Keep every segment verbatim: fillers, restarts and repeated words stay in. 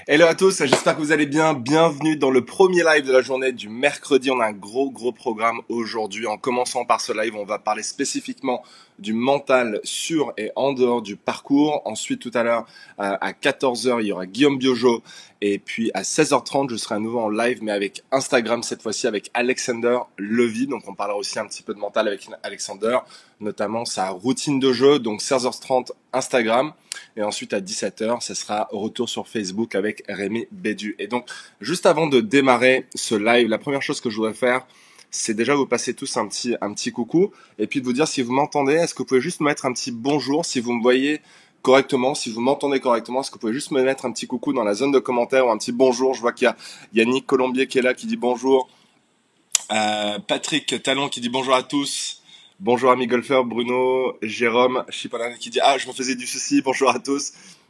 Hello à tous, j'espère que vous allez bien. Bienvenue dans le premier live de la journée du mercredi. On a un gros gros programme aujourd'hui. En commençant par ce live, on va parler spécifiquement du mental sur et en dehors du parcours. Ensuite, tout à l'heure, euh, à quatorze heures, il y aura Guillaume Biojo. Et puis à seize heures trente, je serai à nouveau en live, mais avec Instagram cette fois-ci, avec Alexander Levy. Donc on parlera aussi un petit peu de mental avec Alexander, notamment sa routine de jeu. Donc seize heures trente, Instagram. Et ensuite à dix-sept heures, ce sera retour sur Facebook avec Rémi Bédu. Et donc, juste avant de démarrer ce live, la première chose que je voudrais faire, c'est déjà vous passer tous un petit, un petit coucou et puis de vous dire si vous m'entendez, est-ce que vous pouvez juste me mettre un petit bonjour si vous me voyez correctement, si vous m'entendez correctement, est-ce que vous pouvez juste me mettre un petit coucou dans la zone de commentaires ou un petit bonjour. Je vois qu'il y a Yannick Colombier qui est là, qui dit bonjour. Euh, Patrick Talon qui dit bonjour à tous. Bonjour ami golfeur, Bruno, Jérôme, Chipalan qui dit ah je me faisais du souci, bonjour à tous.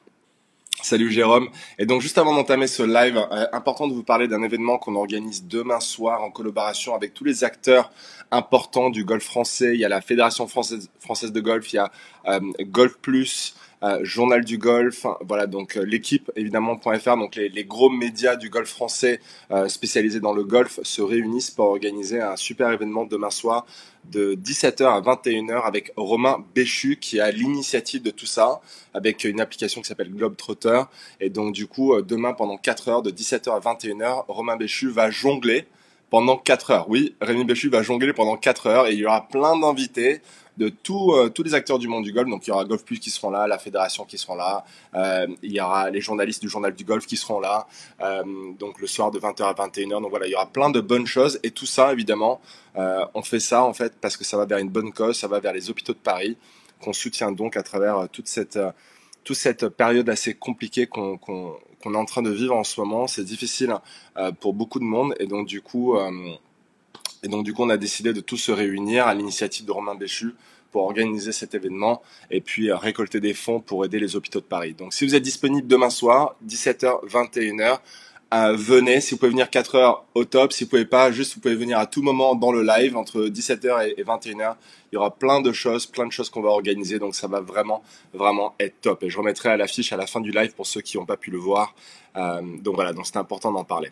Salut Jérôme. Et donc juste avant d'entamer ce live, euh, important de vous parler d'un événement qu'on organise demain soir en collaboration avec tous les acteurs importants du golf français. Il y a la Fédération française, française de golf, il y a euh, Golf Plus, euh, Journal du golf, voilà donc euh, l'équipe évidemment .fr, donc les, les gros médias du golf français euh, spécialisés dans le golf se réunissent pour organiser un super événement demain soir de dix-sept heures à vingt et une heures avec Romain Béchu qui a l'initiative de tout ça avec une application qui s'appelle Globetrotter. Et donc du coup demain pendant quatre heures de dix-sept heures à vingt et une heures, Romain Béchu va jongler pendant quatre heures. Oui, Rémi Béchu va jongler pendant quatre heures et il y aura plein d'invités de tout, euh, tous les acteurs du monde du golf. Donc il y aura Golf Plus qui seront là, la fédération qui seront là, euh, il y aura les journalistes du journal du golf qui seront là, euh, donc le soir de vingt heures à vingt et une heures. Donc voilà, il y aura plein de bonnes choses et tout ça évidemment, euh, on fait ça en fait parce que ça va vers une bonne cause, ça va vers les hôpitaux de Paris qu'on soutient donc à travers euh, toute cette euh, toute cette période assez compliquée qu'on qu'on qu'on est en train de vivre en ce moment. C'est difficile euh, pour beaucoup de monde et donc du coup euh, Et donc du coup, on a décidé de tous se réunir à l'initiative de Romain Béchu pour organiser cet événement et puis euh, récolter des fonds pour aider les hôpitaux de Paris. Donc si vous êtes disponible demain soir, dix-sept heures, vingt et une heures, euh, venez. Si vous pouvez venir quatre heures, au top. Si vous pouvez pas, juste vous pouvez venir à tout moment dans le live entre dix-sept heures et vingt et une heures. Il y aura plein de choses, plein de choses qu'on va organiser. Donc ça va vraiment, vraiment être top. Et je remettrai à l'affiche à la fin du live pour ceux qui n'ont pas pu le voir. Euh, donc voilà, donc c'est important d'en parler.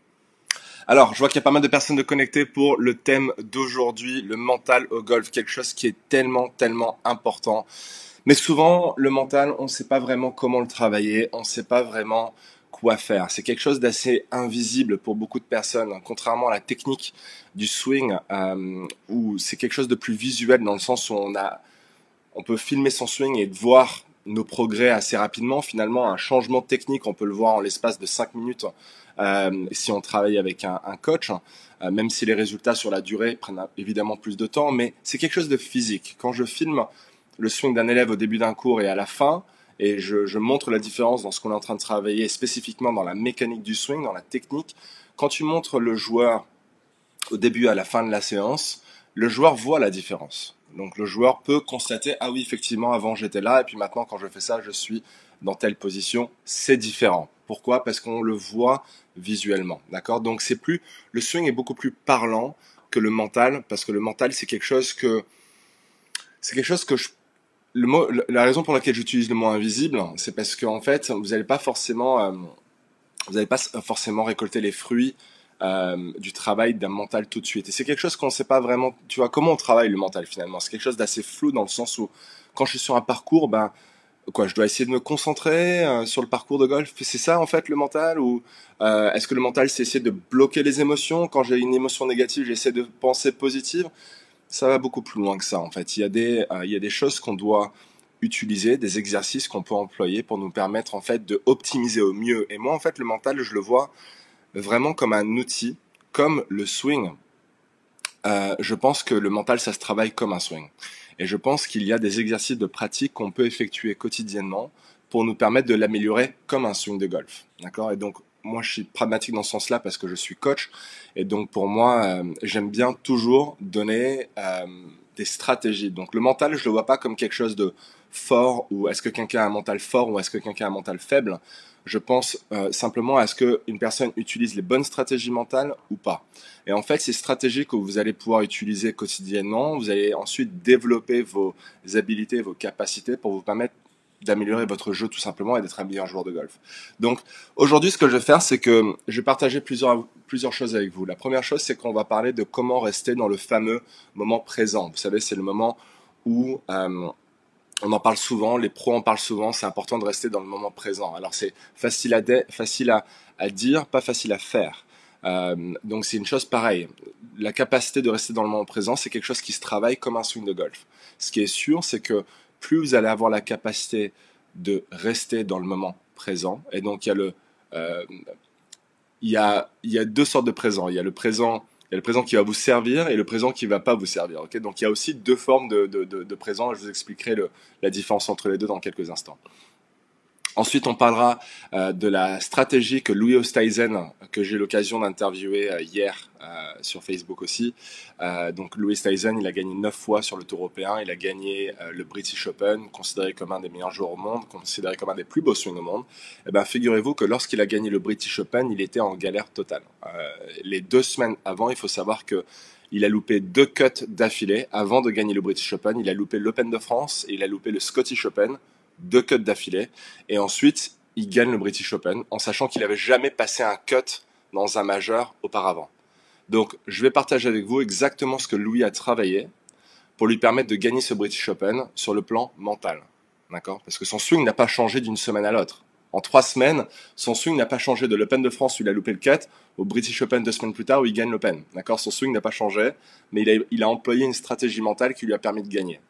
Alors, je vois qu'il y a pas mal de personnes de connectées pour le thème d'aujourd'hui, le mental au golf, quelque chose qui est tellement, tellement important. Mais souvent, le mental, on ne sait pas vraiment comment le travailler, on ne sait pas vraiment quoi faire. C'est quelque chose d'assez invisible pour beaucoup de personnes, contrairement à la technique du swing, euh, où c'est quelque chose de plus visuel dans le sens où on a, on peut filmer son swing et voir nos progrès assez rapidement. Finalement, un changement technique, on peut le voir en l'espace de cinq minutes euh, si on travaille avec un, un coach, euh, même si les résultats sur la durée prennent évidemment plus de temps, mais c'est quelque chose de physique. Quand je filme le swing d'un élève au début d'un cours et à la fin, et je, je montre la différence dans ce qu'on est en train de travailler, spécifiquement dans la mécanique du swing, dans la technique, quand tu montres le joueur au début et à la fin de la séance, le joueur voit la différence. Donc le joueur peut constater, ah oui, effectivement, avant j'étais là, et puis maintenant quand je fais ça, je suis dans telle position, c'est différent. Pourquoi? Parce qu'on le voit visuellement, d'accord? Donc c'est plus, le swing est beaucoup plus parlant que le mental, parce que le mental c'est quelque chose que, c'est quelque chose que je, le mot, la raison pour laquelle j'utilise le mot invisible, c'est parce qu'en fait, vous n'allez pas forcément, euh, vous n'allez pas forcément récolter les fruits euh, du travail d'un mental tout de suite. Et c'est quelque chose qu'on ne sait pas vraiment, tu vois, comment on travaille le mental finalement. C'est quelque chose d'assez flou dans le sens où quand je suis sur un parcours, ben, quoi, je dois essayer de me concentrer euh, sur le parcours de golf. C'est ça en fait le mental ou euh, est-ce que le mental c'est essayer de bloquer les émotions? Quand j'ai une émotion négative, j'essaie de penser positive. Ça va beaucoup plus loin que ça en fait. Il y a des, euh, il y a des choses qu'on doit utiliser, des exercices qu'on peut employer pour nous permettre en fait de optimiser au mieux. Et moi en fait le mental je le vois vraiment comme un outil, comme le swing. Euh, je pense que le mental, ça se travaille comme un swing. Et je pense qu'il y a des exercices de pratique qu'on peut effectuer quotidiennement pour nous permettre de l'améliorer comme un swing de golf. D'accord? Et donc, moi, je suis pragmatique dans ce sens-là parce que je suis coach. Et donc, pour moi, euh, j'aime bien toujours donner euh, des stratégies. Donc, le mental, je le vois pas comme quelque chose de fort ou est-ce que quelqu'un a un mental fort ou est-ce que quelqu'un a un mental faible. Je pense euh, simplement à ce qu'une personne utilise les bonnes stratégies mentales ou pas. Et en fait, ces stratégies que vous allez pouvoir utiliser quotidiennement, vous allez ensuite développer vos habilités, vos capacités pour vous permettre d'améliorer votre jeu tout simplement et d'être un meilleur joueur de golf. Donc aujourd'hui, ce que je vais faire, c'est que je vais partager plusieurs, plusieurs choses avec vous. La première chose, c'est qu'on va parler de comment rester dans le fameux moment présent. Vous savez, c'est le moment où euh, on en parle souvent, les pros en parlent souvent, c'est important de rester dans le moment présent. Alors c'est facile à, facile à, à dire, pas facile à faire. Euh, donc c'est une chose pareille. La capacité de rester dans le moment présent, c'est quelque chose qui se travaille comme un swing de golf. Ce qui est sûr, c'est que plus vous allez avoir la capacité de rester dans le moment présent, et donc il y a le, euh, il y a, il y a deux sortes de présents. Il y a le présent, il y a le présent qui va vous servir et le présent qui ne va pas vous servir. Okay, donc il y a aussi deux formes de, de, de, de présent. Je vous expliquerai le, la différence entre les deux dans quelques instants. Ensuite, on parlera euh, de la stratégie que Louis Oosthuizen, que j'ai eu l'occasion d'interviewer euh, hier euh, sur Facebook aussi. Euh, donc Louis Oosthuizen, il a gagné neuf fois sur le Tour européen. Il a gagné euh, le British Open, considéré comme un des meilleurs joueurs au monde, considéré comme un des plus beaux swings au monde. Et ben, figurez-vous que lorsqu'il a gagné le British Open, il était en galère totale. Euh, les deux semaines avant, il faut savoir que il a loupé deux cuts d'affilée avant de gagner le British Open. Il a loupé l'Open de France et il a loupé le Scottish Open. Deux cuts d'affilée, et ensuite il gagne le British Open en sachant qu'il n'avait jamais passé un cut dans un majeur auparavant. Donc je vais partager avec vous exactement ce que Louis a travaillé pour lui permettre de gagner ce British Open sur le plan mental. D'accord ? Parce que son swing n'a pas changé d'une semaine à l'autre. En trois semaines, son swing n'a pas changé de l'Open de France où il a loupé le cut au British Open deux semaines plus tard où il gagne l'Open. D'accord ? Son swing n'a pas changé, mais il a, il a employé une stratégie mentale qui lui a permis de gagner.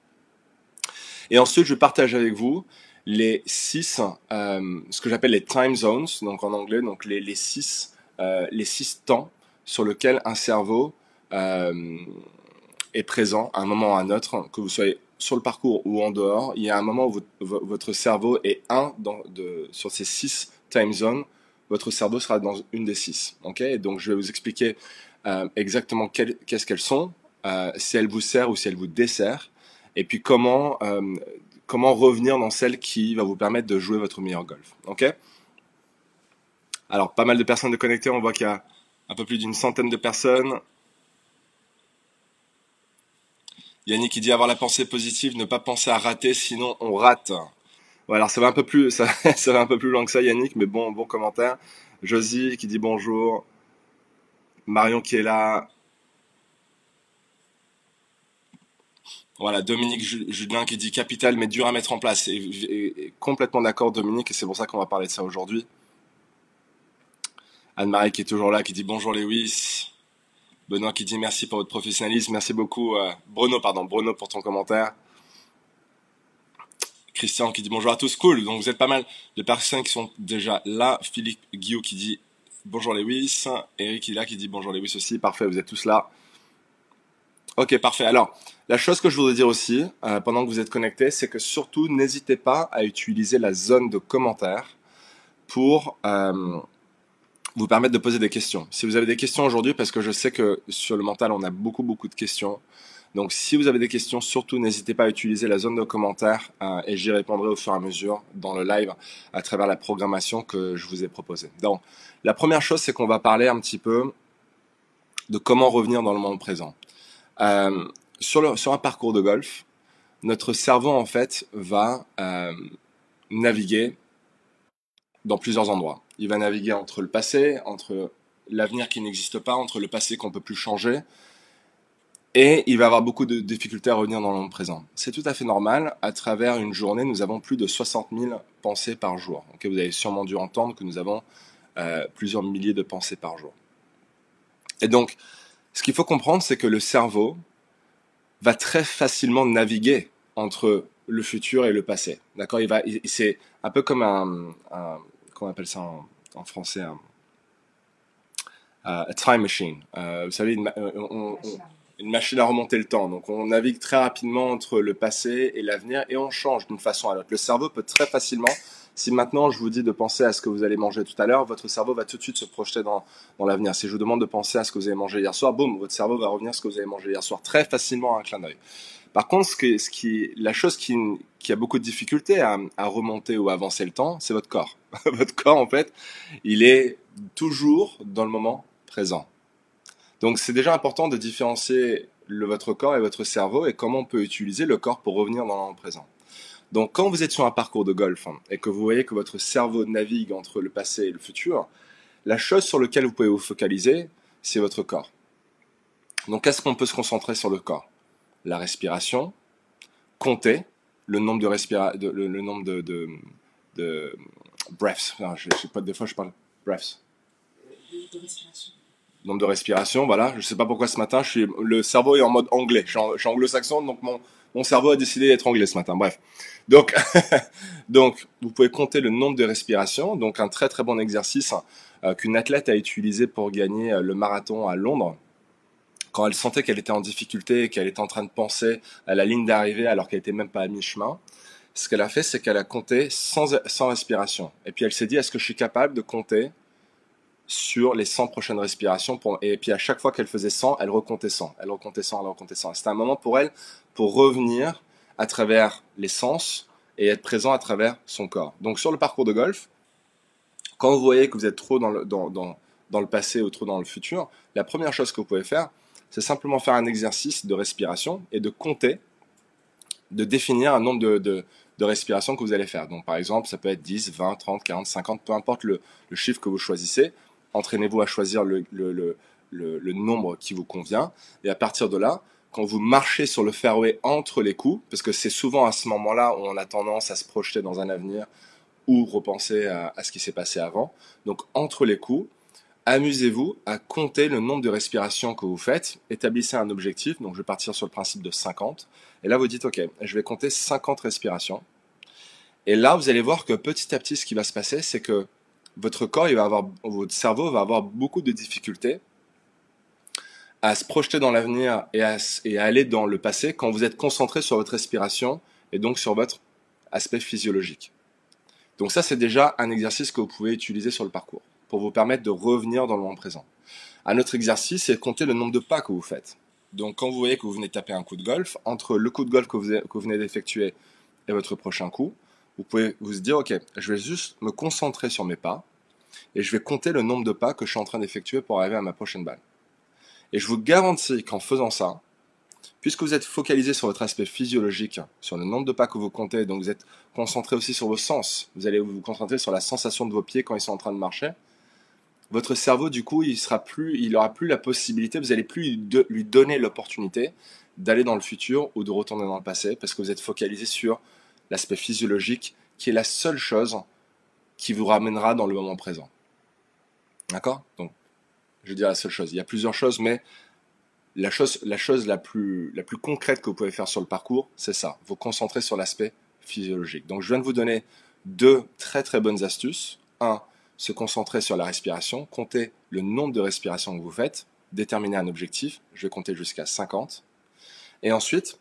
Et ensuite, je partage avec vous les six, euh, ce que j'appelle les time zones, donc en anglais, donc les, les six, euh, les six temps sur lesquels un cerveau euh, est présent à un moment ou à un autre, que vous soyez sur le parcours ou en dehors. Il y a un moment où votre, votre cerveau est un dans, de, sur ces six time zones. Votre cerveau sera dans une des six. Okay, donc, je vais vous expliquer euh, exactement qu'est-ce qu'elles sont, euh, si elles vous servent ou si elles vous desservent. Et puis comment, euh, comment revenir dans celle qui va vous permettre de jouer votre meilleur golf. Ok ? Alors, pas mal de personnes de connectées. On voit qu'il y a un peu plus d'une centaine de personnes. Yannick qui dit avoir la pensée positive, ne pas penser à rater, sinon on rate. Ouais, alors ça va un peu plus, ça, ça va un peu plus loin que ça, Yannick, mais bon, bon commentaire. Josie qui dit bonjour. Marion qui est là. Voilà, Dominique Julien qui dit capital mais dur à mettre en place. Et, et, et complètement d'accord, Dominique, et c'est pour ça qu'on va parler de ça aujourd'hui. Anne-Marie qui est toujours là, qui dit bonjour Lewis. Benoît qui dit merci pour votre professionnalisme. Merci beaucoup, euh, Bruno, pardon, Bruno pour ton commentaire. Christian qui dit bonjour à tous, cool. Donc vous êtes pas mal de personnes qui sont déjà là. Philippe Guillaume qui dit bonjour Lewis. Eric qui est là qui dit bonjour Lewis aussi. Parfait, vous êtes tous là. Ok, parfait. Alors, la chose que je voudrais dire aussi, euh, pendant que vous êtes connectés, c'est que surtout, n'hésitez pas à utiliser la zone de commentaires pour euh, vous permettre de poser des questions. Si vous avez des questions aujourd'hui, parce que je sais que sur le mental, on a beaucoup, beaucoup de questions. Donc, si vous avez des questions, surtout, n'hésitez pas à utiliser la zone de commentaires euh, et j'y répondrai au fur et à mesure dans le live à travers la programmation que je vous ai proposée. Donc, la première chose, c'est qu'on va parler un petit peu de comment revenir dans le moment présent. Euh, sur, le, sur un parcours de golf, notre cerveau en fait va euh, naviguer dans plusieurs endroits. Il va naviguer entre le passé, entre l'avenir qui n'existe pas, entre le passé qu'on peut plus changer, et il va avoir beaucoup de difficultés à revenir dans le moment présent. C'est tout à fait normal. À travers une journée, nous avons plus de soixante mille pensées par jour. Okay, vous avez sûrement dû entendre que nous avons euh, plusieurs milliers de pensées par jour. Et donc, ce qu'il faut comprendre, c'est que le cerveau va très facilement naviguer entre le futur et le passé. D'accord ? Il va, il, c'est un peu comme un, un comment on appelle ça en, en français, un, a time machine. Euh, vous savez, une, on, on, une machine à remonter le temps. Donc, on navigue très rapidement entre le passé et l'avenir et on change d'une façon à l'autre. Le cerveau peut très facilement, si maintenant je vous dis de penser à ce que vous allez manger tout à l'heure, votre cerveau va tout de suite se projeter dans, dans l'avenir. Si je vous demande de penser à ce que vous avez mangé hier soir, boum, votre cerveau va revenir à ce que vous avez mangé hier soir très facilement à un clin d'œil. Par contre, ce que, ce qui, la chose qui, qui a beaucoup de difficulté à, à remonter ou à avancer le temps, c'est votre corps. Votre corps, en fait, il est toujours dans le moment présent. Donc, c'est déjà important de différencier le, votre corps et votre cerveau et comment on peut utiliser le corps pour revenir dans le moment présent. Donc quand vous êtes sur un parcours de golf hein, et que vous voyez que votre cerveau navigue entre le passé et le futur, la chose sur laquelle vous pouvez vous focaliser, c'est votre corps. Donc qu'est-ce qu'on peut se concentrer sur le corps? La respiration, compter le nombre de respira de, le, le nombre de, de, de breaths. Non, je, je sais pas, des fois je parle breaths. De, de respiration. Nombre de respiration, voilà. Je sais pas pourquoi ce matin, je suis, le cerveau est en mode anglais. Je suis, en, je suis anglo-saxon, donc mon, mon cerveau a décidé d'être anglais ce matin. Bref. Donc, donc, vous pouvez compter le nombre de respirations. Donc, un très très bon exercice euh, qu'une athlète a utilisé pour gagner euh, le marathon à Londres. Quand elle sentait qu'elle était en difficulté et qu'elle était en train de penser à la ligne d'arrivée alors qu'elle était même pas à mi-chemin, ce qu'elle a fait, c'est qu'elle a compté sans, sans respiration. Et puis elle s'est dit, est-ce que je suis capable de compter sur les cent prochaines respirations pour... Et puis à chaque fois qu'elle faisait cent, elle recomptait cent, elle recomptait cent, elle recomptait cent. C'était un moment pour elle pour revenir à travers les sens et être présent à travers son corps. Donc sur le parcours de golf, quand vous voyez que vous êtes trop dans le, dans, dans, dans le passé ou trop dans le futur, la première chose que vous pouvez faire, c'est simplement faire un exercice de respiration et de compter, de définir un nombre de, de, de respirations que vous allez faire. Donc par exemple, ça peut être dix, vingt, trente, quarante, cinquante, peu importe le, le chiffre que vous choisissez. Entraînez-vous à choisir le, le, le, le, le nombre qui vous convient. Et à partir de là, quand vous marchez sur le fairway entre les coups, parce que c'est souvent à ce moment-là où on a tendance à se projeter dans un avenir ou repenser à, à ce qui s'est passé avant. Donc entre les coups, amusez-vous à compter le nombre de respirations que vous faites. Établissez un objectif. Donc je vais partir sur le principe de cinquante. Et là vous dites, ok, je vais compter cinquante respirations. Et là vous allez voir que petit à petit ce qui va se passer, c'est que votre corps, il va avoir, votre cerveau va avoir beaucoup de difficultés à se projeter dans l'avenir et à, et à aller dans le passé quand vous êtes concentré sur votre respiration et donc sur votre aspect physiologique. Donc ça, c'est déjà un exercice que vous pouvez utiliser sur le parcours pour vous permettre de revenir dans le moment présent. Un autre exercice, c'est de compter le nombre de pas que vous faites. Donc quand vous voyez que vous venez de taper un coup de golf, entre le coup de golf que vous, que vous venez d'effectuer et votre prochain coup, vous pouvez vous dire, ok, je vais juste me concentrer sur mes pas et je vais compter le nombre de pas que je suis en train d'effectuer pour arriver à ma prochaine balle. Et je vous garantis qu'en faisant ça, puisque vous êtes focalisé sur votre aspect physiologique, sur le nombre de pas que vous comptez, donc vous êtes concentré aussi sur vos sens, vous allez vous concentrer sur la sensation de vos pieds quand ils sont en train de marcher, votre cerveau, du coup, il sera plus, il aura plus la possibilité, vous allez plus de, lui donner l'opportunité d'aller dans le futur ou de retourner dans le passé, parce que vous êtes focalisé sur l'aspect physiologique, qui est la seule chose qui vous ramènera dans le moment présent. D'accord? Donc, je veux dire la seule chose. Il y a plusieurs choses, mais la chose, la chose la plus, la plus concrète que vous pouvez faire sur le parcours, c'est ça. Vous concentrer sur l'aspect physiologique. Donc, je viens de vous donner deux très très bonnes astuces. Un, se concentrer sur la respiration, compter le nombre de respirations que vous faites, déterminer un objectif. Je vais compter jusqu'à cinquante. Et ensuite,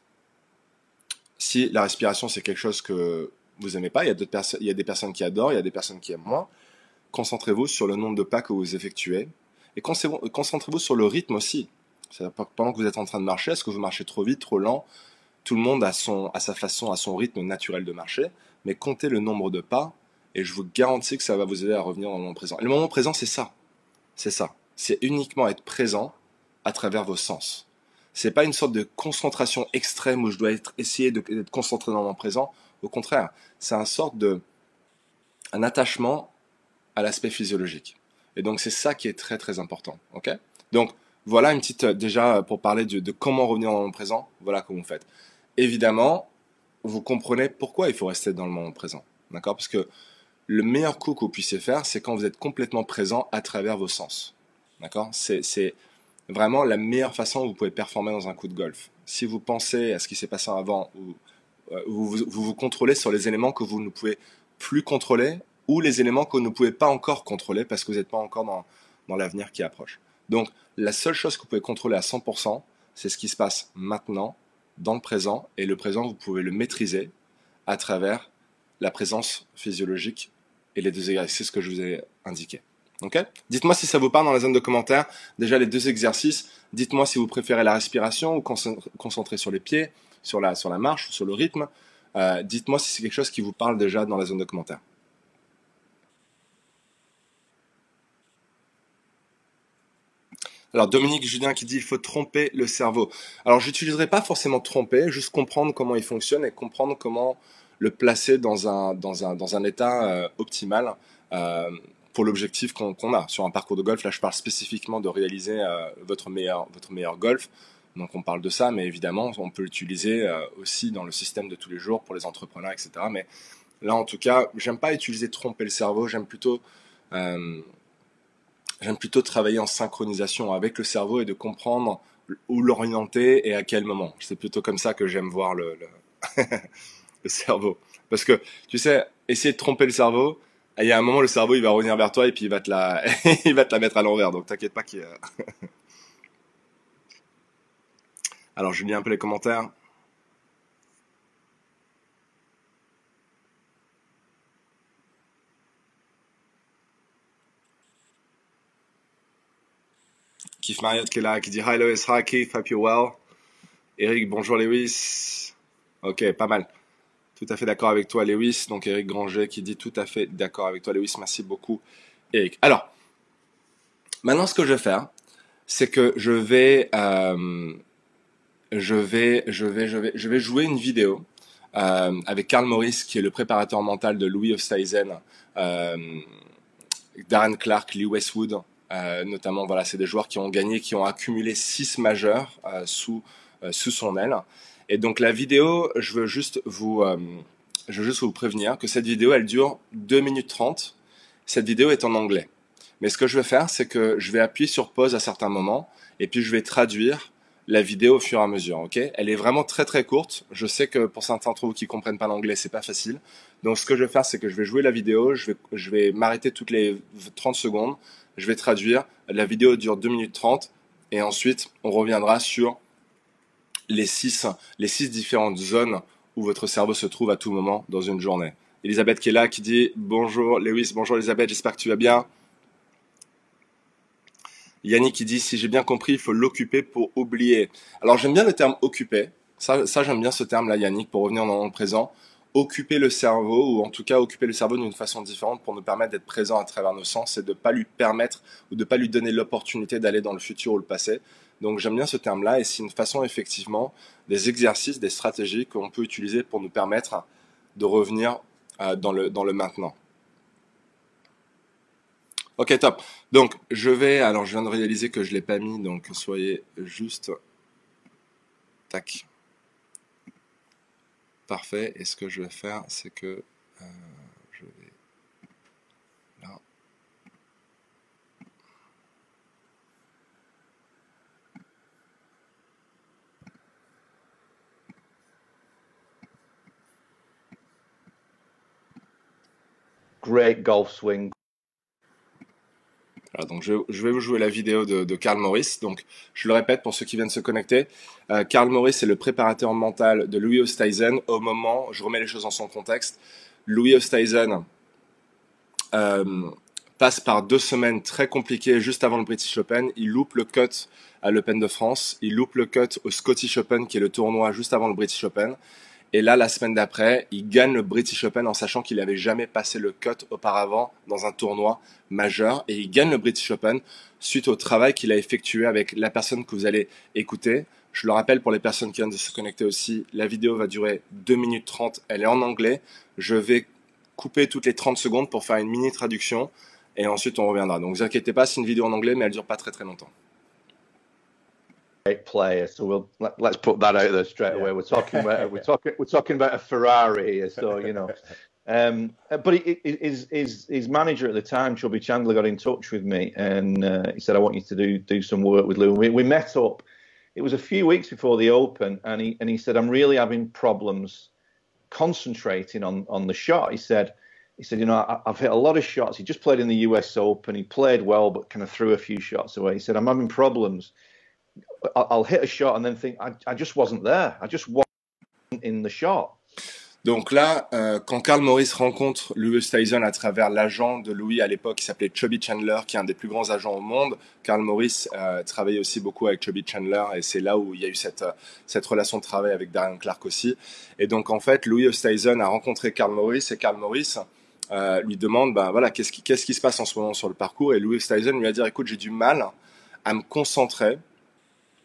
si la respiration c'est quelque chose que vous n'aimez pas, il y a d'autres personnes, il y a des personnes qui adorent, il y a des personnes qui aiment moins. Concentrez-vous sur le nombre de pas que vous effectuez et concentrez-vous sur le rythme aussi. Pendant que vous êtes en train de marcher, est-ce que vous marchez trop vite, trop lent? Tout le monde a, son, a sa façon, a son rythme naturel de marcher, mais comptez le nombre de pas et je vous garantis que ça va vous aider à revenir dans le moment présent. Et le moment présent, c'est ça. C'est ça. C'est uniquement être présent à travers vos sens. C'est pas une sorte de concentration extrême où je dois être, essayer d'être concentré dans le moment présent. Au contraire, c'est un sorte de, un attachement à l'aspect physiologique. Et donc c'est ça qui est très très important. Ok? Donc voilà une petite, déjà pour parler de, de comment revenir dans le moment présent, voilà comment vous faites. Évidemment, vous comprenez pourquoi il faut rester dans le moment présent. D'accord? Parce que le meilleur coup que vous puissiez faire, c'est quand vous êtes complètement présent à travers vos sens. D'accord? C'est, c'est vraiment la meilleure façon où vous pouvez performer dans un coup de golf. Si vous pensez à ce qui s'est passé avant, ou euh, vous, vous, vous vous contrôlez sur les éléments que vous ne pouvez plus contrôler, ou les éléments que vous ne pouvez pas encore contrôler parce que vous n'êtes pas encore dans, dans l'avenir qui approche. Donc, la seule chose que vous pouvez contrôler à cent pour cent, c'est ce qui se passe maintenant, dans le présent, et le présent, vous pouvez le maîtriser à travers la présence physiologique et les deux exercices que je vous ai indiqués. Okay? Dites-moi si ça vous parle dans la zone de commentaires. Déjà, les deux exercices, dites-moi si vous préférez la respiration ou concentrer sur les pieds, sur la, sur la marche ou sur le rythme. Euh, dites-moi si c'est quelque chose qui vous parle déjà dans la zone de commentaires. Alors Dominique Julien qui dit il faut tromper le cerveau. Alors j'utiliserai pas forcément tromper, juste comprendre comment il fonctionne et comprendre comment le placer dans un, dans un, dans un état euh, optimal euh, pour l'objectif qu'on qu'on a. Sur un parcours de golf, là je parle spécifiquement de réaliser euh, votre, meilleur, votre meilleur golf. Donc on parle de ça, mais évidemment on peut l'utiliser euh, aussi dans le système de tous les jours pour les entrepreneurs, et cetera. Mais là en tout cas, j'aime pas utiliser tromper le cerveau, j'aime plutôt... Euh, J'aime plutôt travailler en synchronisation avec le cerveau et de comprendre où l'orienter et à quel moment. C'est plutôt comme ça que j'aime voir le, le, le cerveau. Parce que, tu sais, essayer de tromper le cerveau, il y a un moment, le cerveau, il va revenir vers toi et puis il va te la, il va te la mettre à l'envers. Donc, t'inquiète pas qu'il y a... Alors, je lis un peu les commentaires. Keith Marriott qui est là, qui dit Hi Lewis, hi Keith, hope you're well. Eric, bonjour Lewis. Ok, pas mal. Tout à fait d'accord avec toi, Lewis. Donc, Eric Granger qui dit tout à fait d'accord avec toi, Lewis. Merci beaucoup, Eric. Alors, maintenant, ce que je vais faire, c'est que je vais, euh, je vais, je vais, je vais, je vais jouer une vidéo euh, avec Carl Morris, qui est le préparateur mental de Louis Oosthuizen, euh, Darren Clarke, Lee Westwood, euh, notamment. Voilà, c'est des joueurs qui ont gagné, qui ont accumulé six majeurs euh, sous euh, sous son aile. Et donc la vidéo, je veux juste vous, euh, je veux juste vous prévenir que cette vidéo, elle dure deux minutes trente. Cette vidéo est en anglais. Mais ce que je vais faire, c'est que je vais appuyer sur pause à certains moments et puis je vais traduire la vidéo au fur et à mesure, ok? Elle est vraiment très très courte. Je sais que pour certains d'entre vous qui comprennent pas l'anglais, c'est pas facile. Donc ce que je vais faire, c'est que je vais jouer la vidéo, je vais, je vais m'arrêter toutes les trente secondes, je vais traduire. La vidéo dure deux minutes trente et ensuite on reviendra sur les six, les six différentes zones où votre cerveau se trouve à tout moment dans une journée. Elisabeth qui est là, qui dit bonjour Lewis, bonjour Elisabeth, j'espère que tu vas bien. Yannick qui dit si j'ai bien compris, il faut l'occuper pour oublier. Alors j'aime bien le terme occuper, ça, ça j'aime bien ce terme là Yannick, pour revenir dans le présent. Occuper le cerveau, ou en tout cas occuper le cerveau d'une façon différente pour nous permettre d'être présent à travers nos sens et de ne pas lui permettre ou de ne pas lui donner l'opportunité d'aller dans le futur ou le passé. Donc j'aime bien ce terme-là et c'est une façon effectivement des exercices, des stratégies qu'on peut utiliser pour nous permettre de revenir euh, dans le, dans le maintenant. Ok, top. Donc je vais, alors je viens de réaliser que je ne l'ai pas mis, donc soyez juste... Tac. Parfait. Et ce que je vais faire, c'est que euh, je vais là. Great golf swing. Alors, donc je, je vais vous jouer la vidéo de, de Carl Morris. Donc je le répète pour ceux qui viennent se connecter. Euh, Carl Morris est le préparateur mental de Louis Oosthuizen au moment, je remets les choses dans son contexte. Louis Oosthuizen euh, passe par deux semaines très compliquées juste avant le British Open. Il loupe le cut à l'Open de France. Il loupe le cut au Scottish Open qui est le tournoi juste avant le British Open. Et là, la semaine d'après, il gagne le British Open en sachant qu'il n'avait jamais passé le cut auparavant dans un tournoi majeur. Et il gagne le British Open suite au travail qu'il a effectué avec la personne que vous allez écouter. Je le rappelle pour les personnes qui viennent de se connecter aussi, la vidéo va durer deux minutes trente. Elle est en anglais. Je vais couper toutes les trente secondes pour faire une mini traduction. Et ensuite, on reviendra. Donc, ne vous inquiétez pas, c'est une vidéo en anglais, mais elle dure pas très très longtemps. Great player, so we'll let, let's put that out there straight Yeah. away. We're talking about we're talking we're talking about a Ferrari here, so you know. Um, but he, his his his manager at the time, Chubby Chandler, got in touch with me and uh, he said, "I want you to do do some work with Lou." We, we met up. It was a few weeks before the Open, and he and he said, "I'm really having problems concentrating on on the shot." He said. He said, you know, I, I've hit a lot of shots. He just played in the U S Open. He played well, but kind of threw a few shots away. He said, I'm having problems. I'll hit a shot and then think I, I just wasn't there. I just wasn't in the shot. Donc là, euh, quand Carl Morris rencontre Louis Oosthuizen à travers l'agent de Louis à l'époque qui s'appelait Chubby Chandler, qui est un des plus grands agents au monde, Carl Morris euh, travaillait aussi beaucoup avec Chubby Chandler et c'est là où il y a eu cette, cette relation de travail avec Darren Clarke aussi. Et donc en fait, Louis Oosthuizen a rencontré Carl Morris et Carl Morris euh, lui demande, ben voilà, qu'est-ce qui, qu'est-ce qui se passe en ce moment sur le parcours? Et Louis Oosthuizen lui a dit, écoute, j'ai du mal à me concentrer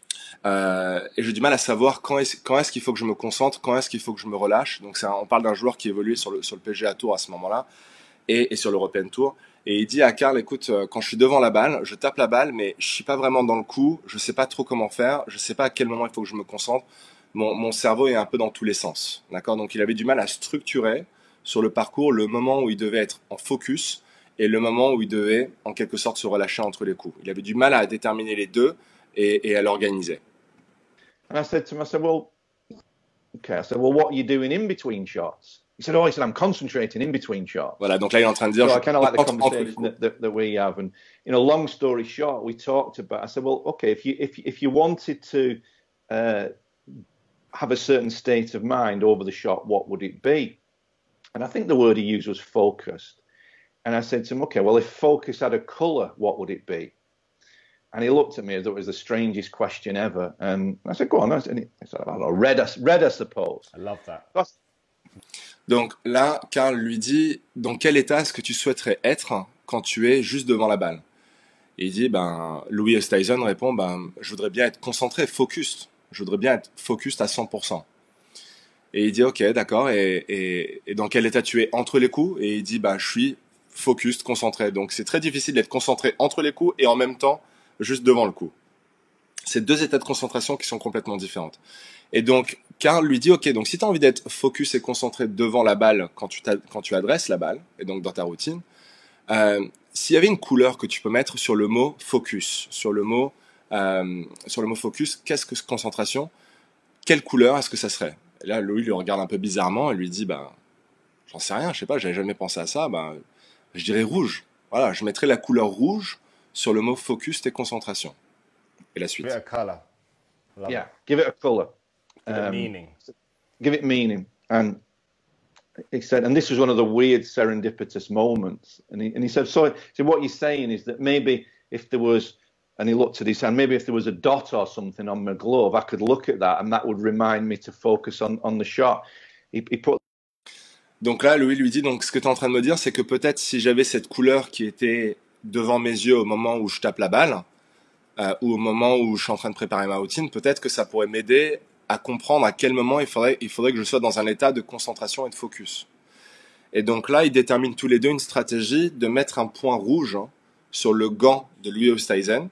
Euh, et j'ai du mal à savoir quand est-ce, quand est-ce qu'il faut que je me concentre, quand est-ce qu'il faut que je me relâche. Donc c'est un- on parle d'un joueur qui évoluait sur le, sur le P G A Tour à ce moment-là et, et sur l'European Tour. Et il dit à Karl, écoute, euh, quand je suis devant la balle, je tape la balle, mais je suis pas vraiment dans le coup, je sais pas trop comment faire, je sais pas à quel moment il faut que je me concentre. Mon, mon cerveau est un peu dans tous les sens, d'accord? Donc il avait du mal à structurer sur le parcours le moment où il devait être en focus et le moment où il devait en quelque sorte se relâcher entre les coups. Il avait du mal à déterminer les deux et, et à l'organiser. And I said to him, I said, well, okay. I said, well, what are you doing in between shots? He said, oh, he said, I'm concentrating in between shots. Voilà, donc là il est en train de dire, So je I kind of like the entre, entre les conversation coups. that, that, that we have. And, you know, long story short, we talked about, I said, well, okay, if you, if, if you wanted to uh, have a certain state of mind over the shot, what would it be? And I think the word he used was focused. And I said to him, okay, well, if focus had a color, what would it be? And he looked at me as though it was the strangest question ever. And I said, go on. And he said, I don't know, red, red, I suppose. I love that. That's, Donc là, Karl lui dit, dans quel état est-ce que tu souhaiterais être quand tu es juste devant la balle? Et il dit, ben, Louis Oosthuizen répond, ben, je voudrais bien être concentré, focused. Je voudrais bien être focused à cent pour cent. Et il dit, ok, d'accord, et, et, et dans quel état tu es entre les coups? Et il dit, ben, je suis focused, concentré. Donc c'est très difficile d'être concentré entre les coups et en même temps juste devant le coup. C'est deux états de concentration qui sont complètement différents. Et donc, Karl lui dit, ok, donc si tu as envie d'être focus et concentré devant la balle quand tu, quand tu adresses la balle, et donc dans ta routine, euh, s'il y avait une couleur que tu peux mettre sur le mot focus, sur le mot, euh, sur le mot focus, qu'est-ce que concentration? Quelle couleur est-ce que ça serait? Et là, Louis le regarde un peu bizarrement et lui dit, ben, j'en sais rien, je sais pas, j'avais jamais pensé à ça, ben, je dirais rouge. Voilà, je mettrais la couleur rouge sur le mot focus et concentration. Et la suite. Give it a color. Love yeah, it. give it a color. Give it Um, meaning. Give it meaning. And he said, and this was one of the weird serendipitous moments. And he, and he said, so, so what you're saying is that maybe if there was, and he looked at his hand, maybe if there was a dot or something on my glove, I could look at that and that would remind me to focus on, on the shot. He, he put Donc là, Louis lui dit, donc ce que tu es en train de me dire, c'est que peut-être si j'avais cette couleur qui était devant mes yeux au moment où je tape la balle, euh, ou au moment où je suis en train de préparer ma routine, peut-être que ça pourrait m'aider à comprendre à quel moment il faudrait, il faudrait que je sois dans un état de concentration et de focus. Et donc là, ils déterminent tous les deux une stratégie de mettre un point rouge hein, sur le gant de Louis Oosthuizen,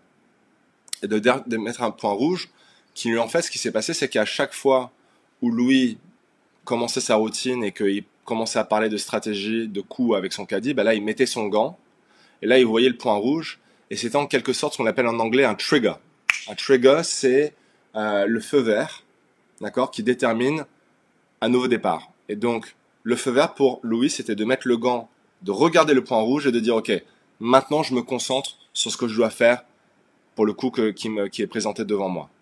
et de, de mettre un point rouge qui lui en fait, ce qui s'est passé, c'est qu'à chaque fois où Louis commençait sa routine et qu'il commençait à parler de stratégie, de coups avec son caddie, ben là, il mettait son gant, et là, il voyait le point rouge, et c'était en quelque sorte ce qu'on appelle en anglais un trigger. Un trigger, c'est euh, le feu vert, d'accord, qui détermine un nouveau départ. Et donc, le feu vert pour Louis, c'était de mettre le gant, de regarder le point rouge et de dire, ok, maintenant je me concentre sur ce que je dois faire pour le coup que, qui, me, qui est présenté devant moi.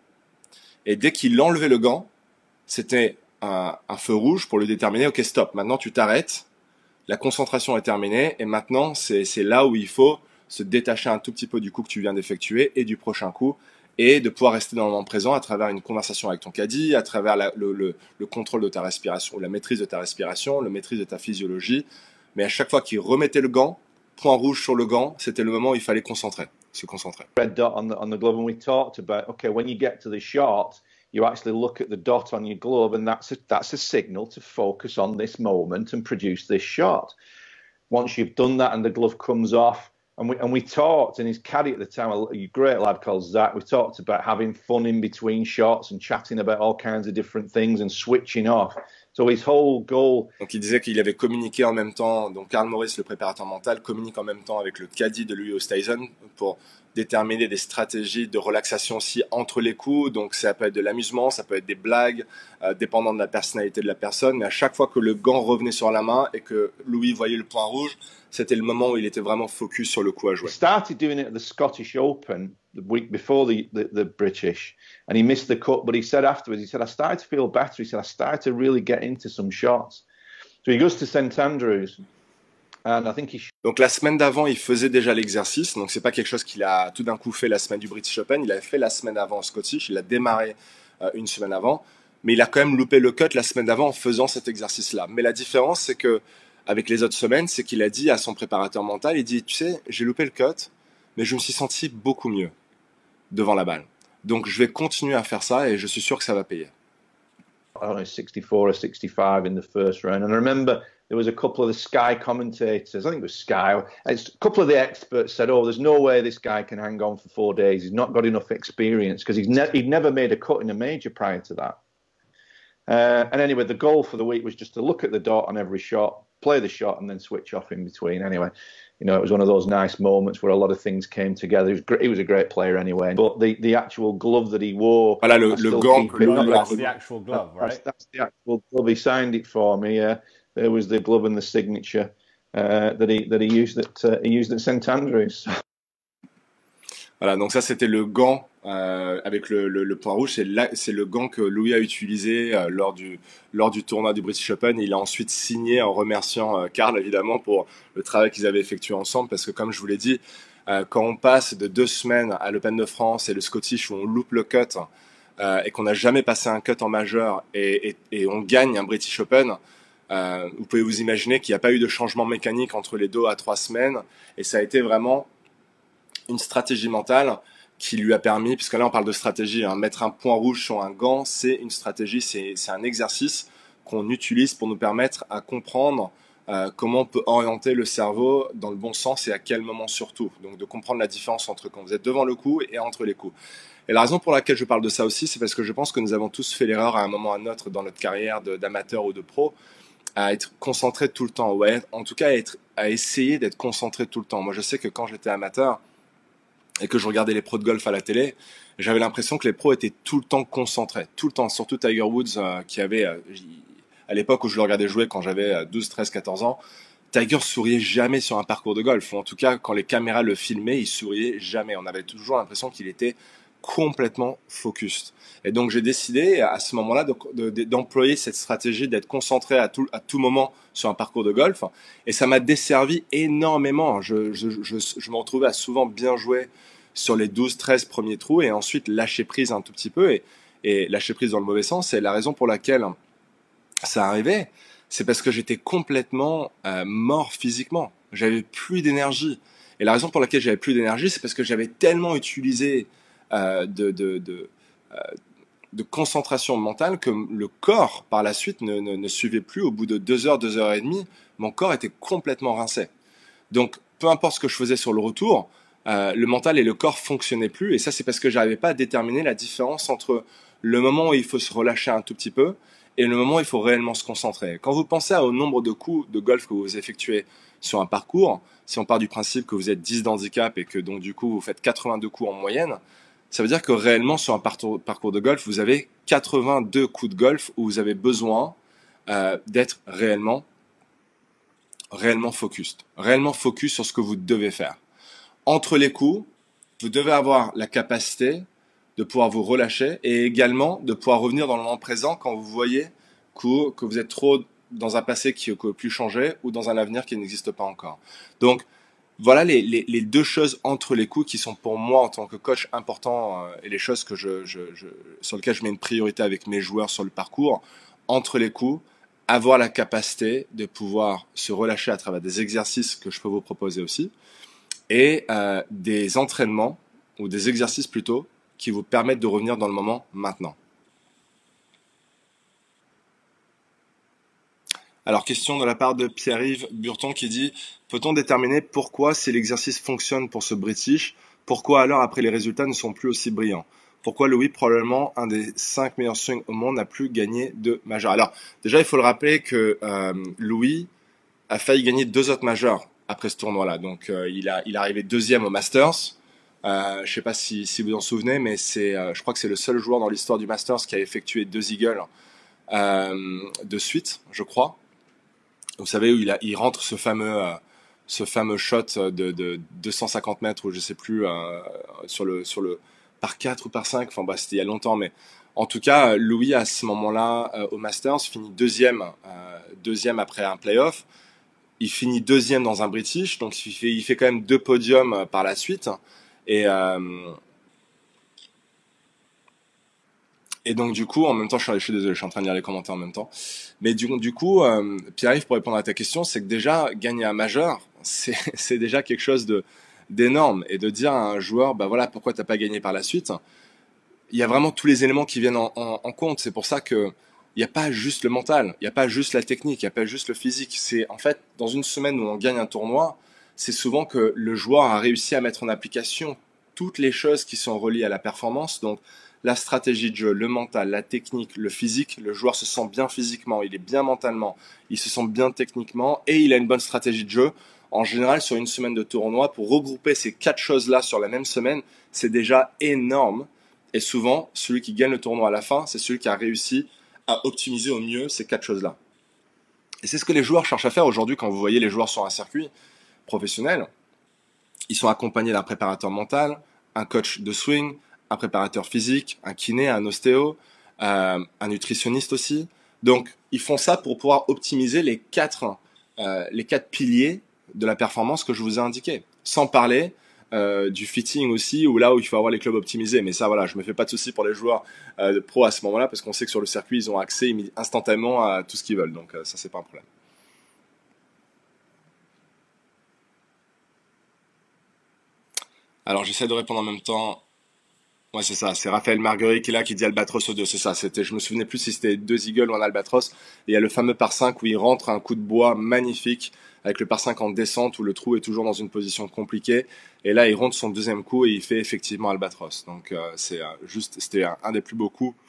Et dès qu'il enlevait le gant, c'était un, un feu rouge pour le déterminer, ok, stop, maintenant tu t'arrêtes, la concentration est terminée, et maintenant c'est, c'est là où il faut se détacher un tout petit peu du coup que tu viens d'effectuer et du prochain coup, et de pouvoir rester dans le moment présent à travers une conversation avec ton caddie, à travers la, le, le, le contrôle de ta respiration, ou la maîtrise de ta respiration, la maîtrise de ta physiologie. Mais à chaque fois qu'il remettait le gant, point rouge sur le gant, c'était le moment où il fallait concentrer, se concentrer. red dot on the, on the glove, and we talked about, okay, when you get to the shot, you actually look at the dot on your glove, and that's a, that's a signal to focus on this moment and produce this shot. Once you've done that and the glove comes off, and we and we talked, and his caddy at the time, a great lad called Zach, we talked about having fun in between shots and chatting about all kinds of different things and switching off. So his whole goal. Donc il disait qu'il avait communiqué en même temps, donc Karl Morris, le préparateur mental, communique en même temps avec le caddie de Louis Oosthuizen pour déterminer des stratégies de relaxation aussi entre les coups. Donc ça peut être de l'amusement, ça peut être des blagues, euh, dépendant de la personnalité de la personne. Mais à chaque fois que le gant revenait sur la main et que Louis voyait le point rouge, c'était le moment où il était vraiment focus sur le coup à jouer. He started doing it at the Scottish Open the week before the, the, the British, and he missed the cut, but he said afterwards, he said, I started to feel better. He said, I started to really get into some shots. So he goes to St Andrews, and I think he... Donc la semaine d'avant, il faisait déjà l'exercice, donc c'est pas quelque chose qu'il a tout d'un coup fait la semaine du British Open, il avait fait la semaine avant au Scottish, il a démarré euh, une semaine avant, mais il a quand même loupé le cut la semaine d'avant en faisant cet exercice-là. Mais la différence, c'est que avec les autres semaines, c'est qu'il a dit à son préparateur mental, il dit, tu sais, j'ai loupé le cut, mais je me suis senti beaucoup mieux devant la balle. Donc je vais continuer à faire ça et je suis sûr que ça va payer. I don't know, sixty-four or sixty-five in the first round. And I remember there was a couple of the Sky commentators, I think it was Sky, a couple of the experts said, oh, there's no way this guy can hang on for four days. He's not got enough experience because he's ne- he'd never made a cut in a major prior to that. Uh, and anyway, the goal for the week was just to look at the dot on every shot, play the shot, and then switch off in between. Anyway, you know, it was one of those nice moments where a lot of things came together. He was, great, he was a great player anyway. But the, the actual glove that he wore, voilà le, le gant que Louis that's the actual glove, right? That's, that's the actual glove. He signed it for me. Uh, there was the glove and the signature uh, that he that he used at uh, he used at Saint Andrews. Voilà, donc ça c'était le gant euh, avec le, le, le point rouge, c'est, la, c'est le gant que Louis a utilisé euh, lors, du, lors du tournoi du British Open. Il a ensuite signé en remerciant euh, Karl évidemment pour le travail qu'ils avaient effectué ensemble, parce que comme je vous l'ai dit, euh, quand on passe de deux semaines à l'Open de France et le Scottish où on loupe le cut euh, et qu'on n'a jamais passé un cut en majeur et, et, et on gagne un British Open, euh, vous pouvez vous imaginer qu'il n'y a pas eu de changement mécanique entre les deux à trois semaines et ça a été vraiment une stratégie mentale qui lui a permis, puisque là on parle de stratégie, hein, mettre un point rouge sur un gant, c'est une stratégie, c'est, c'est un exercice qu'on utilise pour nous permettre à comprendre euh, comment on peut orienter le cerveau dans le bon sens et à quel moment surtout. Donc de comprendre la différence entre quand vous êtes devant le coup et entre les coups. Et la raison pour laquelle je parle de ça aussi, c'est parce que je pense que nous avons tous fait l'erreur à un moment ou à un autre dans notre carrière de, d'amateur ou de pro, à être concentré tout le temps, ou à être, en tout cas à, être, à essayer d'être concentré tout le temps. Moi je sais que quand j'étais amateur, et que je regardais les pros de golf à la télé, j'avais l'impression que les pros étaient tout le temps concentrés, tout le temps, surtout Tiger Woods euh, qui avait, euh, à l'époque où je le regardais jouer quand j'avais douze, treize, quatorze ans, Tiger souriait jamais sur un parcours de golf, ou en tout cas quand les caméras le filmaient, il souriait jamais, on avait toujours l'impression qu'il était complètement focus. Et donc j'ai décidé à ce moment-là de, de, de, d'employer cette stratégie d'être concentré à tout, à tout moment sur un parcours de golf, et ça m'a desservi énormément. Je, je, je, je me retrouvais à souvent bien jouer sur les douze treize premiers trous et ensuite lâcher prise un tout petit peu, et, et lâcher prise dans le mauvais sens. Et la raison pour laquelle ça arrivait, c'est parce que j'étais complètement euh, mort physiquement. J'avais plus d'énergie. Et la raison pour laquelle j'avais plus d'énergie, c'est parce que j'avais tellement utilisé euh, de, de, de, euh, de concentration mentale que le corps, par la suite, ne, ne, ne suivait plus. Au bout de deux heures, deux heures et demie, mon corps était complètement rincé. Donc, peu importe ce que je faisais sur le retour, euh, le mental et le corps fonctionnaient plus. Et ça, c'est parce que j'arrivais pas à déterminer la différence entre le moment où il faut se relâcher un tout petit peu et le moment où il faut réellement se concentrer. Quand vous pensez au nombre de coups de golf que vous effectuez sur un parcours, si on part du principe que vous êtes dix d'handicap et que donc du coup vous faites quatre-vingt-deux coups en moyenne, ça veut dire que réellement sur un parcours, parcours de golf, vous avez quatre-vingt-deux coups de golf où vous avez besoin euh, d'être réellement, réellement focus, réellement focus sur ce que vous devez faire. Entre les coups, vous devez avoir la capacité de pouvoir vous relâcher et également de pouvoir revenir dans le moment présent quand vous voyez que, que vous êtes trop dans un passé qui ne peut plus changer ou dans un avenir qui n'existe pas encore. Donc, voilà les, les, les deux choses entre les coups qui sont pour moi en tant que coach importants euh, et les choses que je, je, je, sur lesquelles je mets une priorité avec mes joueurs sur le parcours. Entre les coups, avoir la capacité de pouvoir se relâcher à travers des exercices que je peux vous proposer aussi et euh, des entraînements ou des exercices plutôt qui vous permettent de revenir dans le moment maintenant. Alors, question de la part de Pierre-Yves Burton qui dit « Peut-on déterminer pourquoi, si l'exercice fonctionne pour ce British, pourquoi alors après les résultats ne sont plus aussi brillants? Pourquoi Louis, probablement un des cinq meilleurs swings au monde, n'a plus gagné de majeur ?» Alors, déjà, il faut le rappeler que euh, Louis a failli gagner deux autres majeurs après ce tournoi-là. Donc, euh, il, a, il est arrivé deuxième au Masters. Euh, je ne sais pas si, si vous en souvenez, mais c'est, euh, je crois que c'est le seul joueur dans l'histoire du Masters qui a effectué deux eagles euh, de suite, je crois. Vous savez, où il, a, il rentre ce fameux, euh, ce fameux shot de, de deux cent cinquante mètres, ou je sais plus, euh, sur le, sur le, par quatre ou par cinq, enfin bah, c'était il y a longtemps, mais en tout cas, Louis, à ce moment-là, euh, au Masters, finit deuxième, euh, deuxième après un playoff. Il finit deuxième dans un British, donc il fait, il fait quand même deux podiums euh, par la suite. Et, euh, et donc du coup, en même temps, je suis, je suis désolé, je suis en train de lire les commentaires en même temps. Mais du, du coup, euh, Pierre-Yves, pour répondre à ta question, c'est que déjà, gagner un majeur, c'est, c'est déjà quelque chose de, d'énorme. Et de dire à un joueur, bah voilà, pourquoi t'as pas gagné par la suite? il y a vraiment tous les éléments qui viennent en, en, en compte. C'est pour ça que il n'y a pas juste le mental, il n'y a pas juste la technique, il n'y a pas juste le physique. C'est en fait, dans une semaine où on gagne un tournoi, c'est souvent que le joueur a réussi à mettre en application toutes les choses qui sont reliées à la performance. Donc, la stratégie de jeu, le mental, la technique, le physique. Le joueur se sent bien physiquement, il est bien mentalement, il se sent bien techniquement et il a une bonne stratégie de jeu. En général, sur une semaine de tournoi, pour regrouper ces quatre choses-là sur la même semaine, c'est déjà énorme. Et souvent, celui qui gagne le tournoi à la fin, c'est celui qui a réussi à optimiser au mieux ces quatre choses-là. Et c'est ce que les joueurs cherchent à faire aujourd'hui quand vous voyez les joueurs sur un circuit professionnel. Ils sont accompagnés d'un préparateur mental, un coach de swing, un préparateur physique, un kiné, un ostéo, euh, un nutritionniste aussi. Donc, ils font ça pour pouvoir optimiser les quatre, euh, les quatre piliers de la performance que je vous ai indiqués. Sans parler euh, du fitting aussi, ou là où il faut avoir les clubs optimisés. Mais ça, voilà, je me fais pas de soucis pour les joueurs euh, pro à ce moment-là, parce qu'on sait que sur le circuit, ils ont accès instantanément à tout ce qu'ils veulent. Donc, euh, ça, c'est pas un problème. Alors, j'essaie de répondre en même temps. Ouais, c'est ça. C'est Raphaël Marguerite qui est là, qui dit Albatros au deux. C'est ça. C'était, je me souvenais plus si c'était deux eagles ou un albatros. Et il y a le fameux par cinq où il rentre un coup de bois magnifique avec le par cinq en descente où le trou est toujours dans une position compliquée. Et là, il rentre son deuxième coup et il fait effectivement albatros. Donc, euh, c'est euh, juste, c'était un, un des plus beaux coups.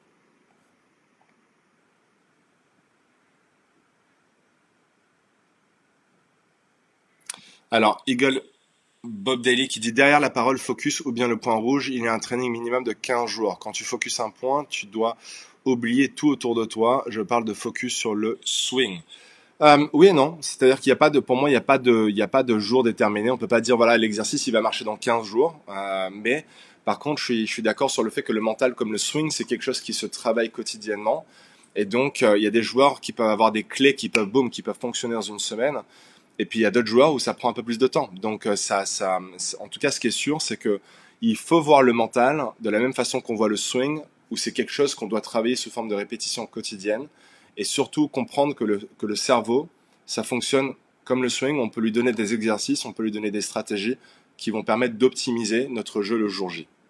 Alors, Eagle Bob Daly qui dit derrière la parole focus ou bien le point rouge, il y a un training minimum de quinze jours. Quand tu focuses un point, tu dois oublier tout autour de toi. Je parle de focus sur le swing. Euh, oui et non, c'est-à-dire qu'il n'y a pas de, pour moi, il n'y a pas de, il n'y a pas de jour déterminé. On peut pas dire voilà l'exercice il va marcher dans quinze jours, euh, mais par contre je suis, je suis d'accord sur le fait que le mental comme le swing c'est quelque chose qui se travaille quotidiennement et donc euh, il y a des joueurs qui peuvent avoir des clés qui peuvent boom, qui peuvent fonctionner dans une semaine. Et puis il y a d'autres joueurs où ça prend un peu plus de temps. Donc euh, ça, ça, en tout cas, ce qui est sûr, c'est que il faut voir le mental de la même façon qu'on voit le swing, où c'est quelque chose qu'on doit travailler sous forme de répétition quotidienne, et surtout comprendre que le, que le cerveau, ça fonctionne comme le swing. On peut lui donner des exercices, on peut lui donner des stratégies qui vont permettre d'optimiser notre jeu le jour J.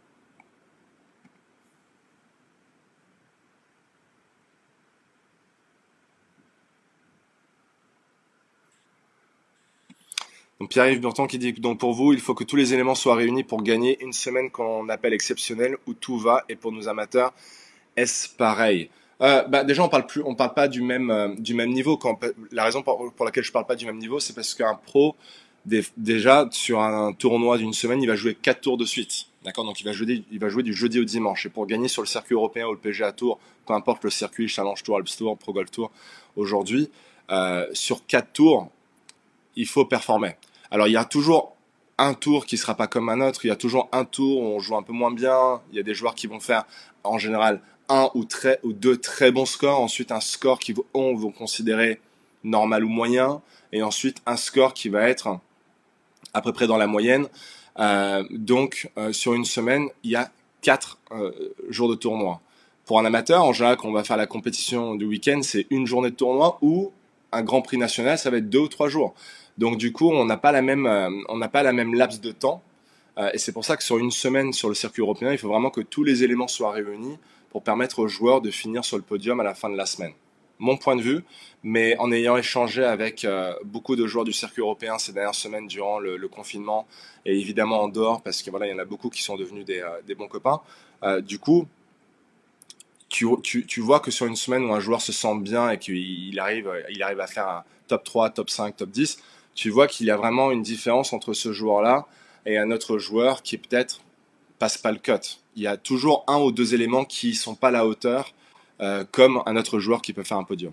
Donc Pierre-Yves Burton qui dit que donc pour vous, il faut que tous les éléments soient réunis pour gagner une semaine qu'on appelle exceptionnelle où tout va et pour nous amateurs, est-ce pareil? Euh, bah déjà on parle plus, on parle pas du même euh, du même niveau. Quand, la raison pour, pour laquelle je parle pas du même niveau, c'est parce qu'un pro des, déjà sur un tournoi d'une semaine, il va jouer quatre tours de suite. D'accord, donc il va jouer, il va jouer du jeudi au dimanche. Et pour gagner sur le circuit européen ou le P G A Tour, peu importe le circuit, Challenge Tour, Alps Tour, Pro Golf Tour, aujourd'hui, euh, sur quatre tours, il faut performer. Alors il y a toujours un tour qui sera pas comme un autre, il y a toujours un tour où on joue un peu moins bien, il y a des joueurs qui vont faire en général un ou, très, ou deux très bons scores, ensuite un score qui on vont considérer normal ou moyen, et ensuite un score qui va être à peu près dans la moyenne. Euh, donc euh, sur une semaine, il y a quatre euh, jours de tournoi. Pour un amateur, en général, quand on va faire la compétition du week-end, c'est une journée de tournoi ou un Grand Prix national, ça va être deux ou trois jours. Donc du coup, on n'a pas la même, euh, on n'a pas la même laps de temps. Euh, et c'est pour ça que sur une semaine sur le circuit européen, il faut vraiment que tous les éléments soient réunis pour permettre aux joueurs de finir sur le podium à la fin de la semaine. Mon point de vue, mais en ayant échangé avec euh, beaucoup de joueurs du circuit européen ces dernières semaines durant le, le confinement et évidemment en dehors parce que voilà, il y en a beaucoup qui sont devenus des, euh, des bons copains. Euh, du coup, tu, tu, tu vois que sur une semaine où un joueur se sent bien et qu'il arrive, il arrive à faire un top trois, top cinq, top dix, tu vois qu'il y a vraiment une différence entre ce joueur-là et un autre joueur qui peut-être passe pas le cut. Il y a toujours un ou deux éléments qui sont pas à la hauteur, euh, comme un autre joueur qui peut faire un podium.